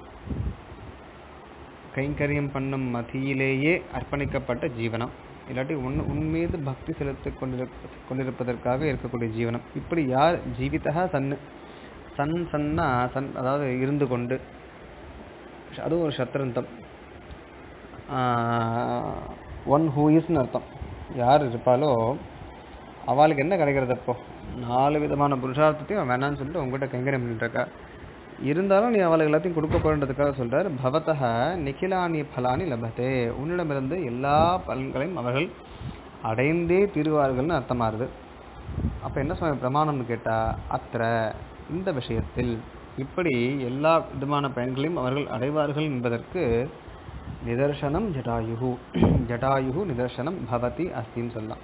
Speaker 1: கைங்கரியம் பண்ணும் மத்தியிலேயே அர்ப்பணிக்கப்பட்ட ஜீவனம், இல்லாட்டி உன்மீது பக்தி செலுத்தி கொண்டிருப்பதற்காக இருக்கக்கூடிய ஜீவனம். இப்படி யார் ஜீவிதா சன்னு, சன்னா சன் அதாவது இருந்து கொண்டு, அதுவும் ஒரு சத்ரந்தம், ஒன் ஹூ இஸ்ன்னு அர்த்தம். யார் இருப்பாலோ அவளுக்கு என்ன கிடைக்கிறது? அப்போ 4 விதமான புருஷார்த்தத்தையும் வேணான்னு சொல்லிட்டு உங்ககிட்ட கைங்கரியம் பண்ணிட்டுருக்கா. இருந்தாலும் நீ அவளுக்கு எல்லாத்தையும் கொடுக்க போறதுக்காக சொல்றார். பவதஹ நிகிலானி பலானி லபதே, உன்னிடமிருந்து எல்லா பலன்களையும் அவர்கள் அடைந்தே தீருவார்கள்னு அர்த்தமாகுது. அப்போ என்ன சுவாமி பிரமாணம்னு கேட்டா, அத்திர இந்த விஷயத்தில் இப்படி எல்லா விதமான பயன்களையும் அவர்கள் அடைவார்கள் என்பதற்கு நிதர்சனம் ஜடாயுஹு. ஜடாயுஹு நிதர்சனம் பவதி அஸ்தின்னு சொல்லலாம்.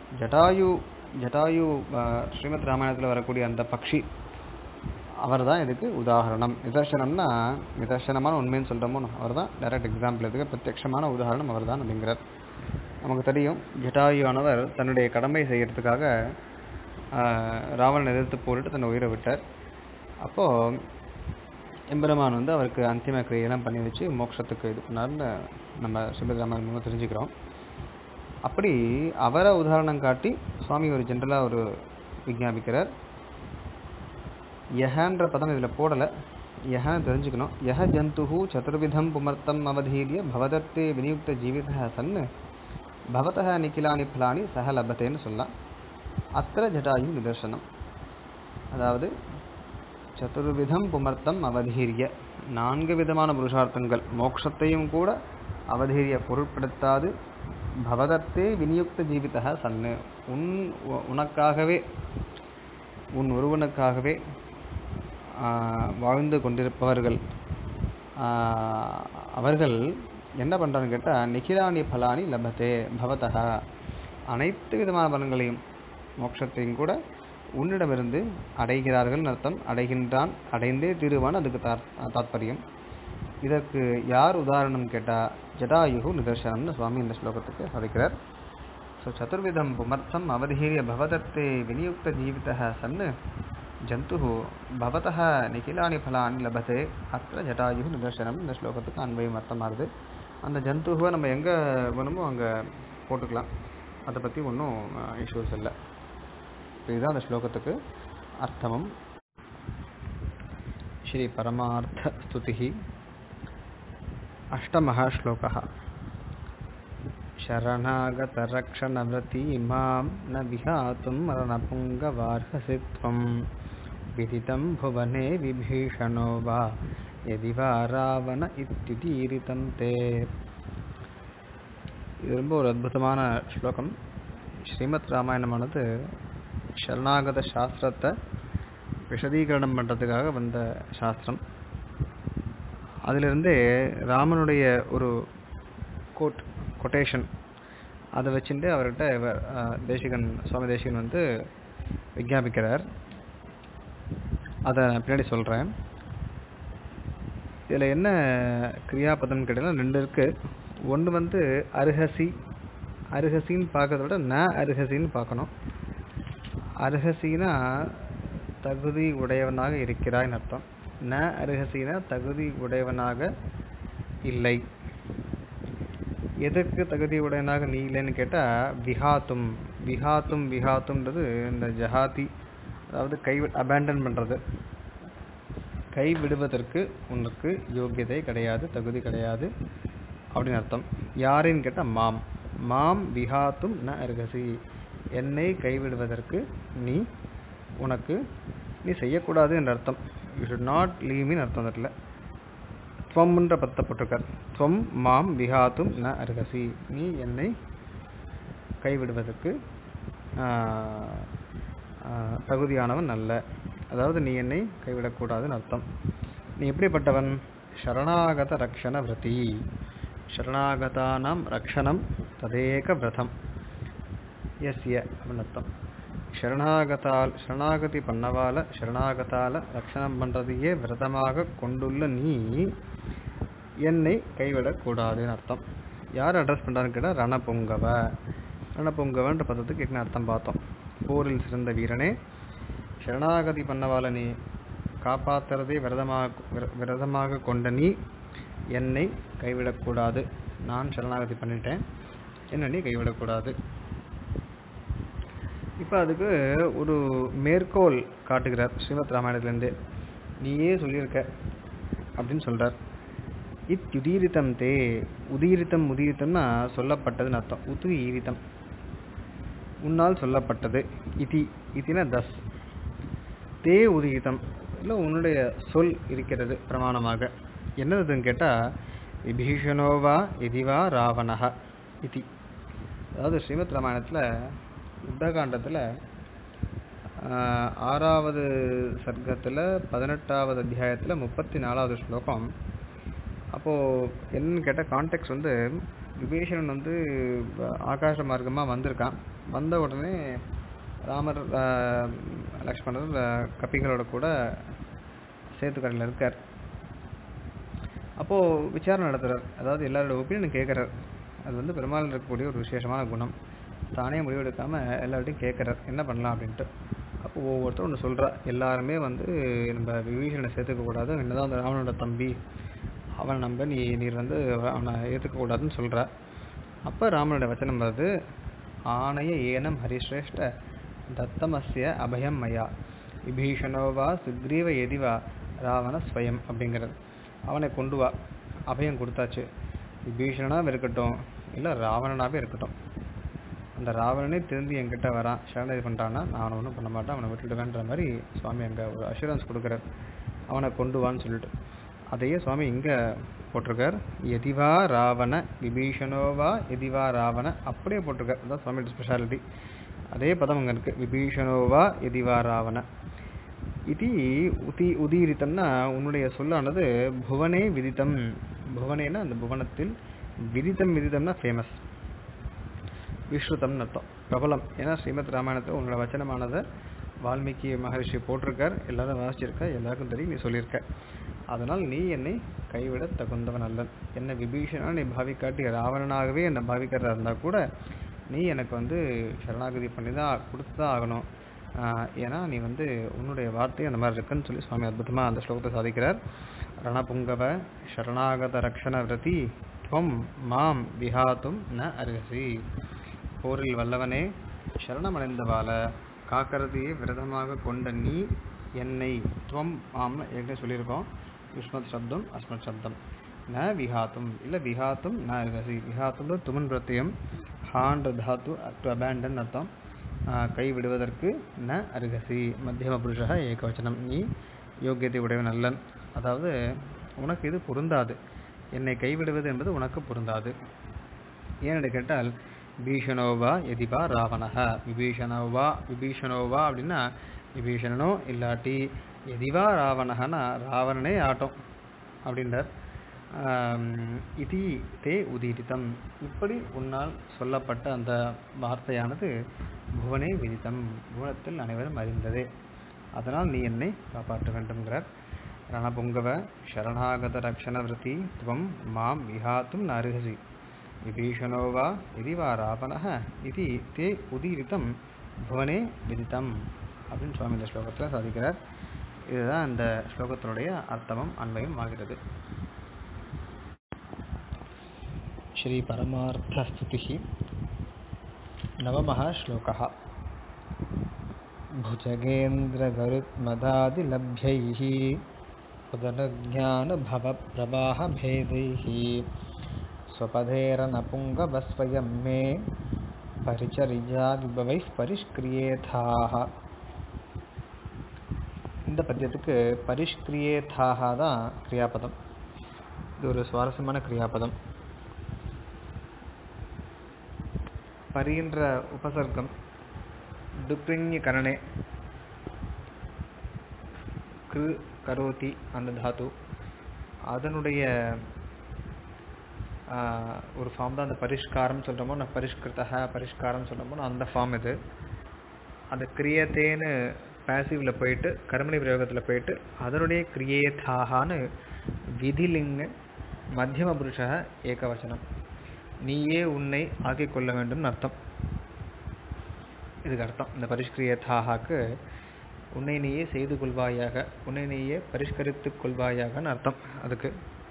Speaker 1: ஜடாயு ஸ்ரீமத் ராமாயணத்தில் வரக்கூடிய அந்த பக்ஷி, அவர் தான் இதுக்கு உதாரணம். நிதர்சனம்னா நிதர்சனமான உண்மைன்னு சொல்கிறோமோ அவர் தான் டைரக்ட் எக்ஸாம்பிள். இதுக்கு பிரத்யட்சமான உதாரணம் அவர் தான் அப்படிங்கிறார். நமக்கு தெரியும், ஜட்டாயுவானவர் தன்னுடைய கடமை செய்யறதுக்காக ராவணனை எதிர்த்து போரிட்டு தன்னை உயிரை விட்டார். அப்போது எம்பெருமான் வந்து அவருக்கு அந்திம கிரியெல்லாம் பண்ணி வச்சு மோட்சத்துக்கு இது பண்ணார்னு நம்ம ஸ்ரீமத் ராமாயணம் மூலம் தெரிஞ்சுக்கிறோம். அப்படி அவரை உதாரணம் காட்டி சுவாமி ஒரு ஜென்ரலாக ஒரு விஞ்ஞாபிக்கிறார். யஹன்ற பதம் இதில் போடலை, யஹன்னு தெரிஞ்சுக்கணும். யஹ ஜந்துஹு சதுர்விதம் புமர்த்தம் அவதீரிய பவதத்தே விநியுக்த ஜீவிதா சன்னு பவதஹ நிகிலானி பலானி சஹ லபத்தேன்னு சொல்லலாம். அத்திர ஜடாயு நிதர்சனம். அதாவது சதுர்விதம் புமர்த்தம் அவதீரிய, 4 விதமான புருஷார்த்தங்கள் மோட்சத்தையும் கூட அவதீரிய பொருட்படுத்தாது, பவதத்தே விநியுக்த ஜீவிதா சன்னு உனக்காகவே உன் ஒருவனுக்காகவே வாழ்ந்து கொண்டிருப்பவர்கள் அவர்கள் என்ன பண்ணுறான்னு கேட்டால் நிகிலானி பலானி லபத்தே பவதா, அனைத்து விதமான பலன்களையும் மோட்சத்தையும் கூட உன்னிடமிருந்து அடைகிறார்கள் அர்த்தம். அடைகின்றான், அடைந்தே தீருவான், அதுக்கு தாத்பரியம். இதற்கு யார் உதாரணம் கேட்டால் ஜடாயுஹு நிதர்சனம்னு சுவாமி இந்த ஸ்லோகத்துக்கு சாதிக்கிறார். ஸோ சதுர்விதம் புமர்த்தம் அவதீரிய பவதத்தே விநியுக்த ஜீவிதா சன்னு ஜந்துஹு பவதஹ நிகிலானி பலானி லபதே அத்திர ஜடாயுஹு நிதர்சனம் இந்த ஸ்லோகத்துக்கு அன்வயம் அர்த்தமாகுது. அந்த ஜந்துஹுவை நம்ம எங்கே வேணுமோ அங்கே போட்டுக்கலாம், அதை பற்றி ஒன்றும் இஷ்யூஸ் இல்லை. இதுதான் அந்த ஸ்லோகத்துக்கு அர்த்தமும். ஸ்ரீ பரமார்த்த ஸ்துதி. अष्टमः श्लोकः। शरणागतरक्षणव्रती मां न विहातुं रणपुङ्गवार्हसि त्वं विदितं भुवने विभीषणो वा यदि वा रावण इत्युदीरितं ते। இது ரொம்ப ஒரு அற்புதமான ஸ்லோகம். ஸ்ரீமத் ராமாயணமானது சரணாகத சாஸ்திரத்தை விஷதீகரணம் பண்ணுறதுக்காக வந்த சாஸ்திரம். அதிலிருந்தே ராமனுடைய ஒரு கொட்டேஷன் அதை வச்சுட்டு அவர்கிட்ட தேசிகன் சுவாமி தேசிகன் வந்து விஞ்ஞாபிக்கிறார். அதை நான் பின்னாடி சொல்கிறேன். இதில் என்ன கிரியாபதம் கேட்டாலும் 2 இருக்குது. ஒன்று வந்து அருகசி, அருகசின்னு பார்க்கறத விட ந அருகசின்னு பார்க்கணும். அருகசினா தகுதி உடையவனாக இருக்கிறாய்னு அர்த்தம். ந அருகசினா தகுதி உடையவனாக இல்லை. எதற்கு தகுதி உடையவனாக நீ இல்லைன்னு கேட்டால் விஹாத்தும் விஹாத்தும் விஹாத்தும்ன்றது இந்த ஜஹாதி, அதாவது அபேண்டன் பண்ணுறது, கைவிடுவதற்கு உனக்கு யோக்கியதை கிடையாது, தகுதி கிடையாது அப்படின்னு அர்த்தம். யாருன்னு கேட்டால் மாம் மாம் விஹாத்தும் ந அருகசி, என்னை கைவிடுவதற்கு உனக்கு நீ செய்யக்கூடாது என்ற அர்த்தம். You should not leave mean அர்த்தம். அதில் துவம்ன்ற பத்தை போட்டிருக்கார். துவம் மாம் விஹாத்தும் ந அருகசி, நீ என்னை கைவிடுவதற்கு தகுதியானவன் அல்ல, அதாவது நீ என்னை கைவிடக்கூடாதுன்னு அர்த்தம். நீ எப்படிப்பட்டவன்? சரணாகத ரக்ஷண விரதி, சரணாகதானாம் ரக்ஷணம் ததேக விரதம் எஸ்ய அப்படின்னு அர்த்தம். சரணாகதி பண்ணவால சரணாகதால ரக்ஷணம் பண்ணுறதையே விரதமாக கொண்டுள்ள நீ என்னை கைவிடக்கூடாதுன்னு அர்த்தம். யார் அட்ரஸ் பண்ணுறான்னு கேட்டால் ரணபுங்கவ. ரணபுங்கவன்ற பதத்துக்கு என்ன அர்த்தம் பார்த்தோம். போரில் சிறந்த வீரனே, சரணாகதி பண்ணவால நீ காப்பாற்றுறதை விரதமாக கொண்ட நீ என்னை கைவிடக்கூடாது. நான் சரணாகதி பண்ணிட்டேன், என்ன நீ கைவிடக்கூடாது. இப்போ அதுக்கு ஒரு மேற்கோள் காட்டுகிறார் ஸ்ரீமத் ராமாயணத்துலேருந்து. நீயே சொல்லியிருக்க அப்படின்னு சொல்கிறார். இத்யுதீரிதம் தே, உதீரித்தம் உதீரித்தம்னா சொல்லப்பட்டதுன்னு அர்த்தம். உதீரித்தம் உன்னால் சொல்லப்பட்டது. இதினா தஸ், தே உதீரித்தம் இல்லை உன்னுடைய சொல் இருக்கிறது பிரமாணமாக. என்னதுன்னு கேட்டால் விபீஷணோவா எதிவா ராவணஹ இதி. அதாவது ஸ்ரீமத் ராமாயணத்தில் யுத்தகாண்டத்தில் 6வது சர்க்கத்தில் 18வது அத்தியாயத்தில் 34வது ஸ்லோகம். அப்போது என்னன்னு கேட்டால் கான்டெக்ட் வந்து விபீஷணன் வந்து ஆகாச மார்க்கமாக வந்திருக்கான். வந்த உடனே ராமர் லக்ஷ்மணர் கப்பிகளோட கூட சேத்துக்கரையில் இருக்கார். அப்போது விசாரணை நடத்துகிறார், அதாவது எல்லாரோட ஒப்பீனியன் கேட்குறார். அது வந்து பெருமாள் இருக்கக்கூடிய ஒரு விசேஷமான குணம். தானே முடிவெடுக்காமல் எல்லார்ட்டையும் கேட்குறார் என்ன பண்ணலாம் அப்படின்ட்டு. அப்போது ஒவ்வொருத்தரும் ஒன்று சொல்கிறா, எல்லாருமே வந்து நம்ம விபீஷணனை சேர்த்துக்கக்கூடாது, என்னதான் அந்த ராவனோட தம்பி, அவனை நம்ப நீர் வந்து அவனை ஏற்றுக்கக்கூடாதுன்னு சொல்கிறா. அப்போ ராமனோட வச்சனம் வருது, ஆணைய ஏனம் ஹரிஸ்ரேஷ்ட தத்தமஸ்ய அபயம் மயா விபீஷணோவா சுக்ரீவ எதிவா ராவண ஸ்வயம் அப்படிங்கிறது. அவனை கொண்டு வா, அபயம் கொடுத்தாச்சு. விபீஷணனாக இருக்கட்டும் இல்லை ராவணனாகவே இருக்கட்டும், அந்த ராவணனே திருந்தி என்கிட்ட வரான், சரணாகதி பண்ணுறான்னா நான் அவனை ஒன்றும் பண்ண மாட்டேன், அவனை விட்டுடுவேன்ற மாதிரி சுவாமி அங்கே ஒரு அஷூரன்ஸ் கொடுக்குறார். அவனை கொண்டு வான்னு சொல்லிட்டு அதையே சுவாமி இங்கே போட்டிருக்கார். எதிவா ராவண விபீஷணோவா எதிவா ராவண அப்படியே போட்டிருக்கார். அதுதான் சுவாமியோட ஸ்பெஷாலிட்டி. அதே பதம் அங்கே இருக்குது, விபீஷணோவா எதிவா ராவண. இது உதீரித்தம்னா உன்னுடைய சொல்லானது புவனே விதித்தம். புவனேனா அந்த புவனத்தில், விதித்தம்னா ஃபேமஸ், விஸ்ருதம்னு அர்த்தம், பிரபலம். ஏன்னா ஸ்ரீமத் ராமாயணத்தில் உன்னோட வச்சனமானதை வால்மீகி மகரிஷி போட்டிருக்கார், எல்லாரும் வாசிச்சிருக்க, எல்லாருக்கும் தெரியும், நீ சொல்லியிருக்க. அதனால் நீ என்னை கைவிட தகுந்தவன் அல்ல. என்னை விபீஷணா நீ பாவிக்காட்டி ராவணனாகவே என்னை பாவிக்கிறதா இருந்தால் கூட நீ எனக்கு வந்து சரணாகதி பண்ணி தான் கொடுத்து தான் ஆகணும். ஏன்னா நீ வந்து உன்னுடைய வார்த்தை அந்த மாதிரி இருக்குன்னு சொல்லி சுவாமி அற்புதமாக அந்த ஸ்லோகத்தை சாதிக்கிறார். ரணபுங்கவ சரணாகத ரக்ஷண விரதி துவம் மாம் விஹாத்தும் ந அருகசி. போரில் வல்லவனே, சரணமடைந்தவால காக்கிறதையே விரதமாக கொண்ட நீ என்னை, துவம் மாம்னு ஏற்கனவே சொல்லியிருக்கோம், யுஷ்மத் சப்தம் அஸ்மத் சப்தம், ந விஹாத்தும் இல்ல விஹாத்தும் ந அருகசி. விஹாத்தும் துமன் பிரத்யம், ஹான்ற தாத்து டு அபேண்டன் அர்த்தம். கை விடுவதற்கு ந அருகசி. மத்தியம புருஷா ஏகவச்சனம். நீ யோக்கியத்தை உடையவன் அல்லன். அதாவது உனக்கு இது பொருந்தாது, என்னை கைவிடுவது என்பது உனக்கு பொருந்தாது. ஏனென்று கேட்டால் விபீஷணோவா எதிபா ராவணஹ. விபீஷணோவா அப்படின்னா விபீஷணனோ இல்லாட்டி எதிவா ராவணஹனா ராவணனே ஆட்டம் அப்படின்றார். இதி தே உதீரிதம், இப்படி உன்னால் சொல்லப்பட்ட அந்த வார்த்தையானது புவனே விதித்தம், புவனத்தில் அனைவரும் அறிந்ததே, அதனால் நீ என்னை காப்பாற்ற வேண்டும்ங்கிறார். ரணபுங்கவ சரணாகத ரக்ஷண விருத்தி துவம் மாம் விஹாத்தும் நருகசி விபீஷணோவா எதிவா ராவணஹ இதி தே உதீரிதம் புவனே விதித்தம் அப்படின்னு சுவாமி இந்த ஸ்லோகத்தில் சாதிக்கிறார். இதுதான் இந்த ஸ்லோகத்தினுடைய அர்த்தமும் அன்வயம் ஆகிறது. ஸ்ரீ பரமார்த்த ஸ்துதி நவமஹ ஸ்லோகः. புஜகேந்திர கருத்மதாதி லப்யைஹ உதனுஜ்ஞான பவ பிரவாஹ பேதைஹ ஸ்வபதேரன புங்கவஸ்வயம் மே பரிச்சரியா விபவைஃ பரிஷ்க்ரியேதாஹ. இந்த பத்தியத்துக்கு பரிஷ்க்ரியேதாஹ தான் கிரியாபதம். இது ஒரு சுவாரஸ்யமான கிரியாபதம். பரின்ற உபசர்க்கம் டுக்ரிஞ் கரணே கிரு கரோதி அந்த தாத்து, அதனுடைய ஒரு ஃபார்ம் தான் அந்த பரிஷ்காரம் சொல்கிறோமோ, நான் பரிஷ்கிருத்தா பரிஷ்காரம் சொல்கிறோமோ அந்த ஃபார்ம் இது. அந்த கிரியத்தேன்னு பேசிவில் போயிட்டு கர்மணி பிரயோகத்தில் போயிட்டு அதனுடைய கிரியேதாகான்னு விதிலிங்க மத்தியம புருஷ ஏகவச்சனம். நீயே உன்னை ஆக்கிக் கொள்ள வேண்டும் அர்த்தம். இதுக்கு அர்த்தம் இந்த பரிஷ்கிரியதாகாக்கு உன்னை நீயே செய்து கொள்வாயாக, உன்னை நீயே பரிஷ்கரித்துக் கொள்வாயாகன்னு அர்த்தம். அதுக்கு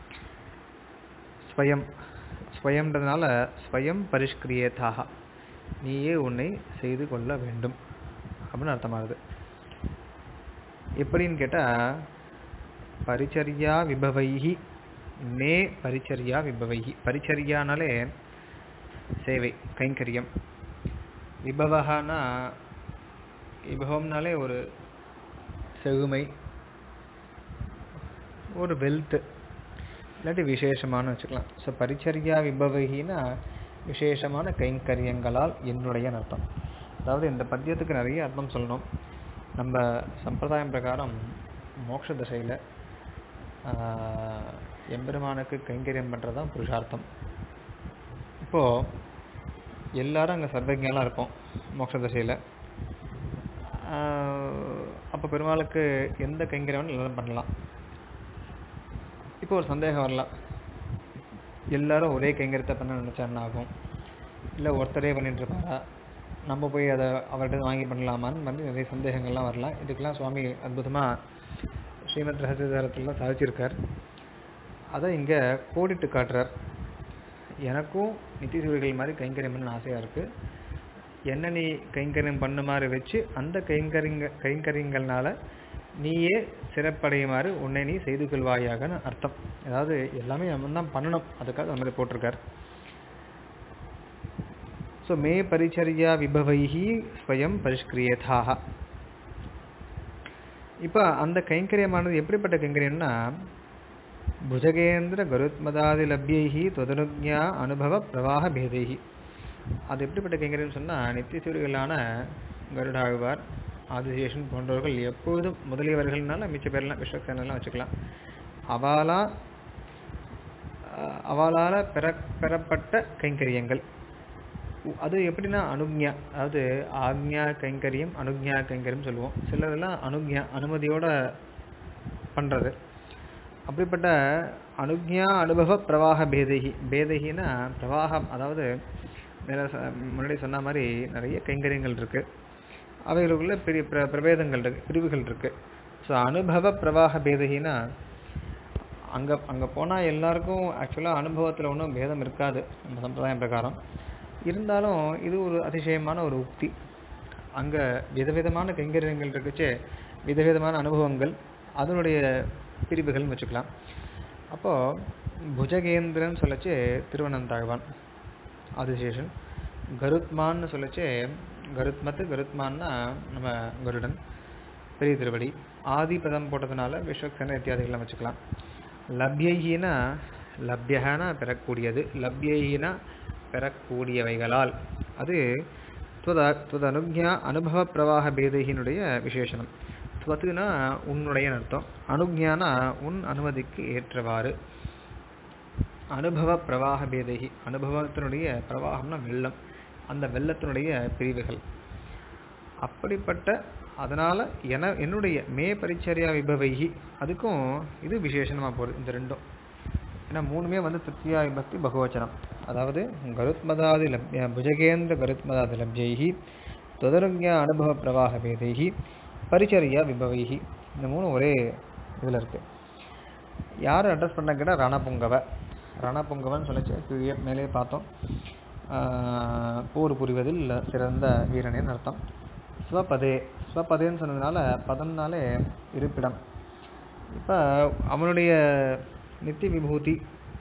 Speaker 1: ஸ்வயம் ஸ்வயம்ன்றதுனால ஸ்வயம் பரிஷ்கிரியதாக, நீயே உன்னை செய்து கொள்ள வேண்டும் அப்படின்னு அர்த்தமாகுது. எப்படின்னு கேட்டால் பரிச்சரியா விபவைஹி மே பரிச்சரியா விபவைஹி. பரிச்சரியானாலே சேவை கைங்கரியம், விபவஹானா விபவம்னாலே ஒரு செழுமை, ஒரு வெல்த், இல்லாட்டி விசேஷமான வச்சுக்கலாம். ஸோ பரிச்சரியா விபவகினா விசேஷமான கைங்கரியங்களால் என்னுடைய அர்த்தம். அதாவது இந்த பத்தியத்துக்கு நிறைய அர்த்தம் சொல்லணும். நம்ம சம்பிரதாயம் பிரகாரம் மோட்ச தசையில் எம்பெருமானுக்கு கைங்கரியம் பண்ணுறது தான் புருஷார்த்தம். இப்போது எல்லாரும் அங்கே சர்வஜாலாம் இருப்போம் மோட்ச தசையில். அப்போ பெருமாளுக்கு எந்த கைங்கரியம் எல்லாம் பண்ணலாம். இப்போ ஒரு சந்தேகம் வரலாம், எல்லாரும் ஒரே கைங்கரியத்தை பண்ண நினச்சா என்ன ஆகும், இல்லை ஒருத்தரே பண்ணிட்டு இருப்பாரா, நம்ம போய் அதை அவர்கிட்ட வாங்கி பண்ணலாமான்னு வந்து நிறைய சந்தேகங்கள்லாம் வரலாம். இதுக்கெல்லாம் சுவாமி அற்புதமாக ஸ்ரீமத் ரகசியதாரத்தில் சாதிச்சிருக்கார். அதை இங்கே கோடிட்டு காட்டுறார். எனக்கும் நித்திசூரிகள் மாதிரி கைங்கரியம் பண்ண ஆசையாக இருக்குது, என்ன நீ கைங்கரியம் பண்ண மாதிரி வச்சு அந்த கைங்கரியங்கள்னால நீயே சிறப்படையுமாறு உன்னை நீ செய்து கொள்வாயாகன்னு அர்த்தம். அதாவது எல்லாமே நம்ம தான் பண்ணணும், அதுக்காக நம்ம போட்டிருக்கார். ஸோ மே பரிச்சரியா விபவைஹி ஸ்வயம் பரிஷ்கிரியதாக. இப்போ அந்த கைங்கரியமானது எப்படிப்பட்ட கைங்கரியம்னா புஜகேந்திர கருத்மதாதி லப்யைஹி தொதனுஜ்ஞா அனுபவ பிரவாக பேதைஹி. அது எப்படிப்பட்ட கைங்கரியம்னு சொன்னால் நித்தியசூரிகளான கருடாழ்வார், ஆதிசேஷன் போன்றவர்கள் எப்பொழுதும் முதலியவர்கள்னால மிச்ச பேர்லாம் விஸ்வக்சேனெல்லாம் வச்சுக்கலாம். அவளால் பெறப்பட்ட கைங்கரியங்கள். அது எப்படின்னா அனுஜ்ஞா, அதாவது ஆக்ஞா கைங்கரியம் அனுஜ்ஞா கைங்கரியம் சொல்லுவோம். சிலதெல்லாம் அனுஜ்ஞா அனுமதியோட பண்ணுறது. அப்படிப்பட்ட அனுஜ்ஞா அனுபவ பிரவாக பேதகி. பேதகின்னா பிரவாகம், அதாவது முன்னாடி சொன்ன மாதிரி நிறைய கைங்கரியங்கள் இருக்குது, அவைகளுக்குள்ள பெரிய பிரபேதங்கள் இருக்குது, பிரிவுகள் இருக்குது. ஸோ அனுபவ பிரவாக பேதகினா அங்கே போனால் எல்லாருக்கும் ஆக்சுவலாக அனுபவத்தில் ஒன்றும் பேதம் இருக்காது நம்ம சம்பிரதாயம் பிரகாரம். இருந்தாலும் இது ஒரு அதிசயமான ஒரு உக்தி. அங்கே விதவிதமான கைங்கரியங்கள் இருக்குச்சு, விதவிதமான அனுபவங்கள், அதனுடைய பிரிவுகள்னு வச்சுக்கலாம். அப்போது புஜகேந்திரன் சொல்லச்சு திருவனந்தாழ்வான் ஆதிசேஷன். கருத்மான்னு சொல்லச்சு கருத்மான்னா நம்ம கருடன் பெரிய திருவடி. ஆதி பதம் போட்டதுனால விஸ்வக்சேன இத்தியாதிகள்லாம் வச்சுக்கலாம். லப்யைனா லப்யஹனா பெறக்கூடியது, லப்யைனா பெறக்கூடியவைகளால். அது துவதனுஜ்ஞா அனுபவ பிரவாக பேதையினுடைய விசேஷனம். துவத்துனா உன்னுடைய அர்த்தம், அனுஜ்ஞானா உன் அனுமதிக்கு ஏற்றவாறு. அனுபவ பிரவாக பேதைகி, அனுபவத்தினுடைய பிரவாகம்னா வெள்ளம், அந்த வெள்ளத்தினுடைய பிரிவுகள். அப்படிப்பட்ட அதனால என்னுடைய மே பரிச்சரியா விபவைகி, அதுக்கும் இது விசேஷனமாக போகுது இந்த ரெண்டும். ஏன்னா மூணுமே திருத்தியா விபக்தி பகுவச்சனம். அதாவது கருத்மதாதி லப்ய புஜகேந்திர கருத்மதாதி லப்ஜைகி தொதருஜ்ஞா அனுபவ பிரவாக பேதைகி பரிச்சரியா விபவைகி, இந்த மூணு ஒரே இதில் இருக்கு. யார் அட்ரஸ் பண்ண கேட்டால் ரணபுங்கவன் சொல்லிச்சு. மேலே பார்த்தோம், போர் புரிவதில் சிறந்த வீரனின் அர்த்தம். ஸ்வபதேன்னு சொன்னதுனால பதம்னாலே இருப்பிடம். இப்போ அவனுடைய நித்திய விபூதி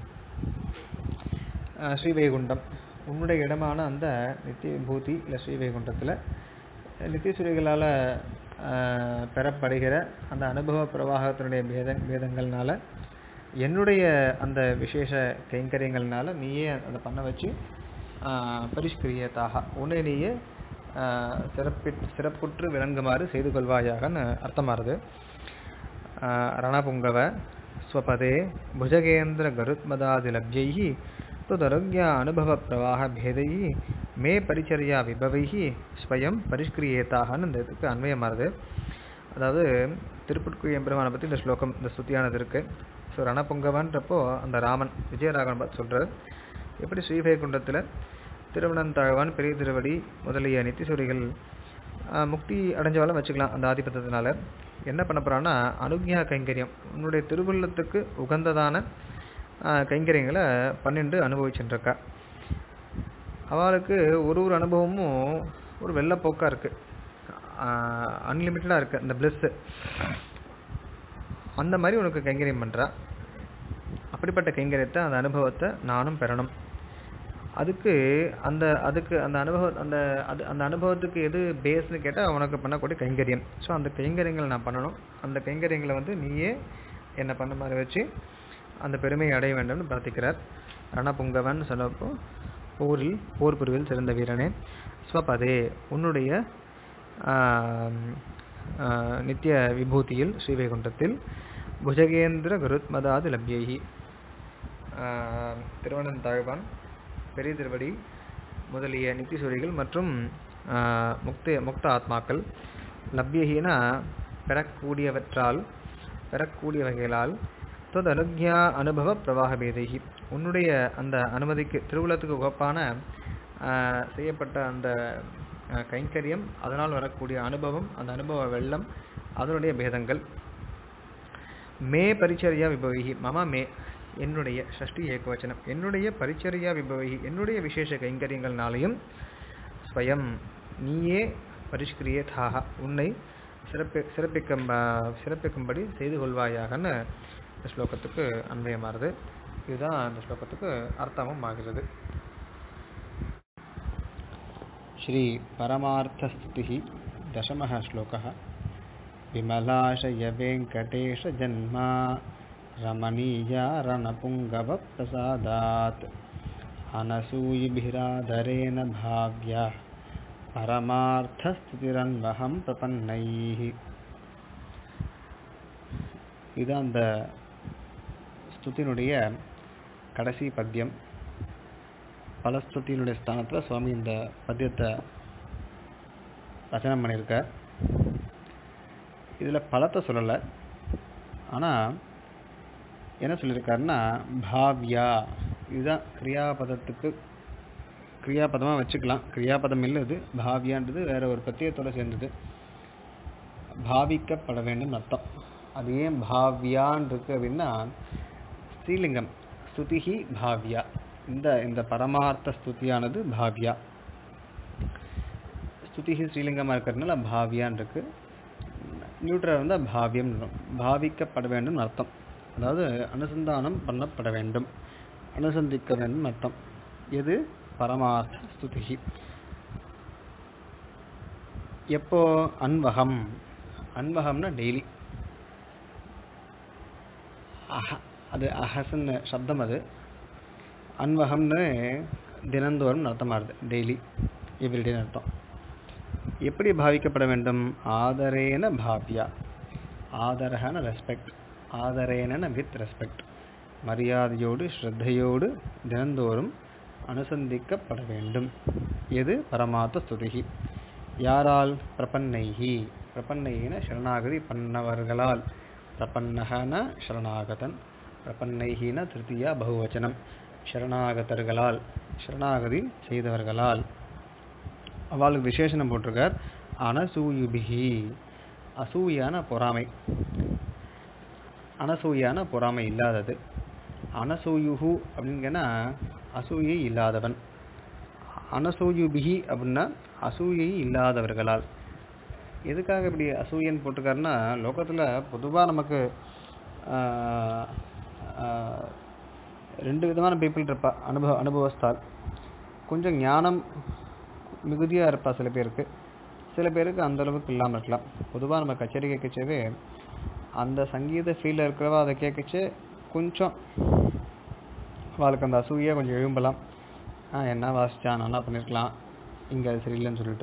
Speaker 1: ஸ்ரீவைகுண்டம், உன்னுடைய இடமான அந்த நித்திய விபூதி இல்லை ஸ்ரீவைகுண்டத்தில் நித்தியசூரிகளால் பெறப்படுகிற அந்த அனுபவ பிரவாகத்தினுடைய பேதங்கள்னால என்னுடைய அந்த விசேஷ கைங்கரியங்கள்னால நீயே அதை பண்ண வச்சு பரிஷ்கிரியதாக உன்னை நீயே சிறப்புற்று விளங்குமாறு செய்து கொள்வாயாகன்னு அர்த்தமாகுது. ரணபுங்கவ ஸ்வபதே புஜகேந்திர கருத்மதாதி லப்ஜைஹி துதருஜ்ஞா அனுபவ பிரவாக பேதைஹி மே பரிச்சரியா விபவைஹி ஸ்வயம் பரிஷ்கிரியேதாகன்னு இந்த இதுக்கு அன்வயமாகுது. அதாவது திருப்புட்குழி எம்பெருமானை பற்றி இந்த ஸ்லோகம், இந்த ஸ்துதியானது இருக்கு. ஸோ ரணபுங்கவன்றப்போ அந்த ராமன் விஜயராகவன் பார்த்து சொல்கிறார், எப்படி ஸ்ரீவைகுண்டத்தில் திருவனந்தாழ்வான் பெரிய திருவடி முதலிய நித்தியசூரிகள் முக்தி அடைஞ்சவாலும் வச்சுக்கலாம். அந்த ஆதிபத்தியத்தினால என்ன பண்ண போகிறான்னா அனுஜ்ஞா கைங்கரியம், உன்னுடைய திருவுள்ளத்துக்கு உகந்ததான கைங்கரியங்களை 12 அனுபவிச்சுருக்கா. அவளுக்கு ஒரு அனுபவமும் ஒரு வெள்ளப்போக்காக இருக்குது, அன்லிமிட்டடாக இருக்குது அந்த பிளஸ்ஸு. அந்த மாதிரி உனக்கு கைங்கரியம் பண்ணுறா. அப்படிப்பட்ட கைங்கரியத்தை அந்த அனுபவத்தை நானும் பெறணும். அதுக்கு அந்த அனுபவத்துக்கு எது பேஸ்ன்னு கேட்டால் உனக்கு பண்ணக்கூடிய கைங்கரியம். ஸோ அந்த கைங்கரியங்களை நான் பண்ணணும். அந்த கைங்கரியங்களை நீயே என்னை பண்ண மாதிரி வச்சு அந்த பெருமையை அடைய வேண்டும்னு பிரார்த்திக்கிறார். ரணபுங்கவன் சொன்னப்போ போர் புரிவில் சிறந்த வீரனே. ஸ்வபதே உன்னுடைய நித்திய விபூதியில் ஸ்ரீவைகுண்டத்தில் புஜகேந்திர கருத்மதாதி லப்யைஹி திருவனந்தாழ்வான் பெரிய திருவடி முதலிய நித்தியசூரிகள் மற்றும் முக்த ஆத்மாக்கள் லப்யஹினா பெறக்கூடியவகைகளால் தொதனுஜ்ஞா அனுபவ பிரவாக பேதைகி உன்னுடைய அந்த அனுமதிக்கு திருவுலத்துக்கு உகப்பான செய்யப்பட்ட அந்த கைங்கரியம், அதனால் வரக்கூடிய அனுபவம், அந்த அனுபவ வெள்ளம், அதனுடைய பேதங்கள். மே பரிச்சரியா விபவைகி மம மே என்னுடைய ஷஷ்டி ஏகவச்சனம் என்னுடைய பரிச்சரியா விபவைகி என்னுடைய விசேஷ கைங்கரியங்கள்னாலையும் ஸ்வயம் நீயே பரிஷ்கிரியதாக உன்னை சிறப்பிக்கும்படி செய்து கொள்வாயாகன்னு இந்த ஸ்லோகத்துக்கு அன்வயமாறுது. இதுதான் இந்த ஸ்லோகத்துக்கு அர்த்தமும் ஆகிறது. ஸ்ரீ பரமார்த்த ஸ்துதி தசமः ஸ்லோகः. விமலாஷய வெங்கடேஷ ஜன்மா ரமணீயா ரணபுங்கவ பிரசாதாத் அனசூயிபிராதரேன பாவ்யா பரமார்த்த ஸ்துதிரன்வஹம் பிரபன்னைஹி. இது அந்த ஸ்துதியினுடைய கடைசி பத்தியம். பலஸ்துதியினுடைய ஸ்தானத்தில் சுவாமி இந்த பத்தியத்தை ரச்சனை பண்ணியிருக்கார். இதில் பலத்தை சொல்லலை, ஆனால் என்ன சொல்லியிருக்காருன்னா பாவ்யா, இதுதான் கிரியாபதமாக வச்சுக்கலாம். கிரியாபதம் இல்லை இது, பாவ்யான்றது வேற ஒரு பிரத்யேகத்தோடு சேர்ந்தது. பாவிக்கப்பட வேண்டும் அர்த்தம். அது ஏன் பாவ்யான் இருக்கு அப்படின்னா ஸ்ரீலிங்கம் ஸ்துதிஹி பாவ்யா. இந்த பரமார்த்த ஸ்துதியானது பாவ்யா. ஸ்துதிஹி ஸ்ரீலிங்கமாக இருக்கிறதுனால பாவ்யான் இருக்கு. நியூட்ரல் வந்தால் பாவ்யம், பாவிக்கப்பட வேண்டும் அர்த்தம். அதாவது அனுசந்தானம் பண்ணப்பட வேண்டும், அனுசந்திக்க வேண்டும் அர்த்தம். எது பரமார்த்த ஸ்துதி. எப்போ? அன்வகம். அன்வகம்னா டெய்லி. அது அஹசன் சப்தம். அது அன்வகம்னு தினந்தோறும் அர்த்தமாகுது. டெய்லி, எவ்ரிடேன்னு அர்த்தம். எப்படி பாவிக்கப்பட வேண்டும்? ஆதரேன பாவ்யா. ஆதரகன ரெஸ்பெக்ட், ஆதரேன வித் ரெஸ்பெக்ட். மரியாதையோடு ஸ்ரத்தையோடு தினந்தோறும் அனுசந்திக்கப்பட வேண்டும். எது? பரமார்த்த ஸ்துதி. யாரால்? பிரபன்னைஹி. பிரபன்னைஹின சரணாகதி பண்ணவர்களால். பிரபன்னகன சரணாகதன், பிரபன்னைஹின திருத்தியா பகுவச்சனம். சரணாகதர்களால், சரணாகதி செய்தவர்களால். அவளுக்கு விசேஷனம் போட்டிருக்கார். அனசூயுபிகி. அசூயான பொறாமை, அனசூயான பொறாமை இல்லாதது. அனசூயுஹு அப்படின்னா அசூயை இல்லாதவன். அனசூயுபிகி அப்படின்னா அசூயை இல்லாதவர்களால். எதுக்காக இப்படி அசூயன் போட்டிருக்காருன்னா, லோகத்தில் பொதுவாக நமக்கு ரெண்டு விதமான பீப்புள் இருப்பா. அனுபவஸ்தால். கொஞ்சம் ஞானம் மிகுதியாக இருப்பா சில பேருக்கு, சில பேருக்கு அந்த அளவுக்கு இல்லாமல் இருக்கலாம். பொதுவாக நம்ம கச்சேரி கேட்கச்சவே அந்த சங்கீத ஃபீல்டில் இருக்கிறவா அதை கேட்கச்சு கொஞ்சம் அவளுக்கு அந்த அசூயை கொஞ்சம் எழும்பலாம். என்ன வாசிச்சான், நல்லா பண்ணியிருக்கலாம், இங்கே அது சரியில்லைன்னு சொல்லிட்டு.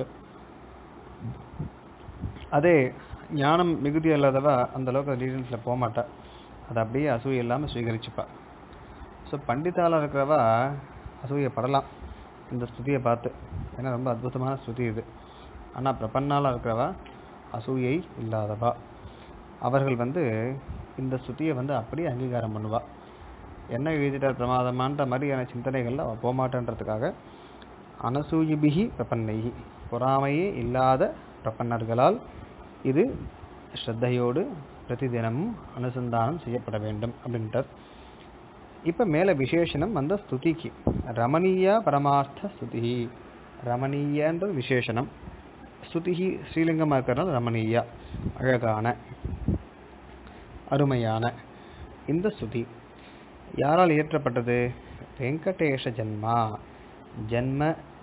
Speaker 1: அதே ஞானம் மிகுதி இல்லாதவா அந்த அளவுக்கு டீட்டெயில்ஸில் போக மாட்டா, அதை அப்படியே அசூயை இல்லாமல் ஸ்வீகரிச்சுப்பா. ஸோ பண்டிதாலாக இருக்கிறவா அசூயப்படலாம் இந்த ஸ்துதியை பார்த்து, ஏன்னா ரொம்ப அற்புதமான ஸ்துதி இது. ஆனால் பிரபன்னாலாக இருக்கிறவா அசூயை இல்லாதவா, அவர்கள் இந்த ஸ்துதியை அப்படியே அங்கீகாரம் பண்ணுவா. என்ன எழுதிட்டார் பிரமாதமான்ற மாதிரியான சிந்தனைகள்ல அவள் போகமாட்டேன்றதுக்காக அனசூயுபிகி பிரபன்னைகி, பொறாமையே இல்லாத பிரபன்னர்களால் இது ஸ்ரத்தையோடு பிரதிதினமும் அனுசந்தானம் செய்யப்பட வேண்டும் அப்படின்ட்டார். இப்போ மேலே விசேஷனம் ஸ்துதிக்கு. ரமணீயா பரமார்த்த ஸ்துதி. ரமணீயன்றது விசேஷனம். ஸ்துதிஹி ஸ்ரீலிங்கமாக இருக்கிறனால ரமணீயா, அழகான அருமையான. இந்த ஸ்துதி யாரால் இயற்றப்பட்டது? வெங்கடேஷ ஜன்மா. ஜன்ம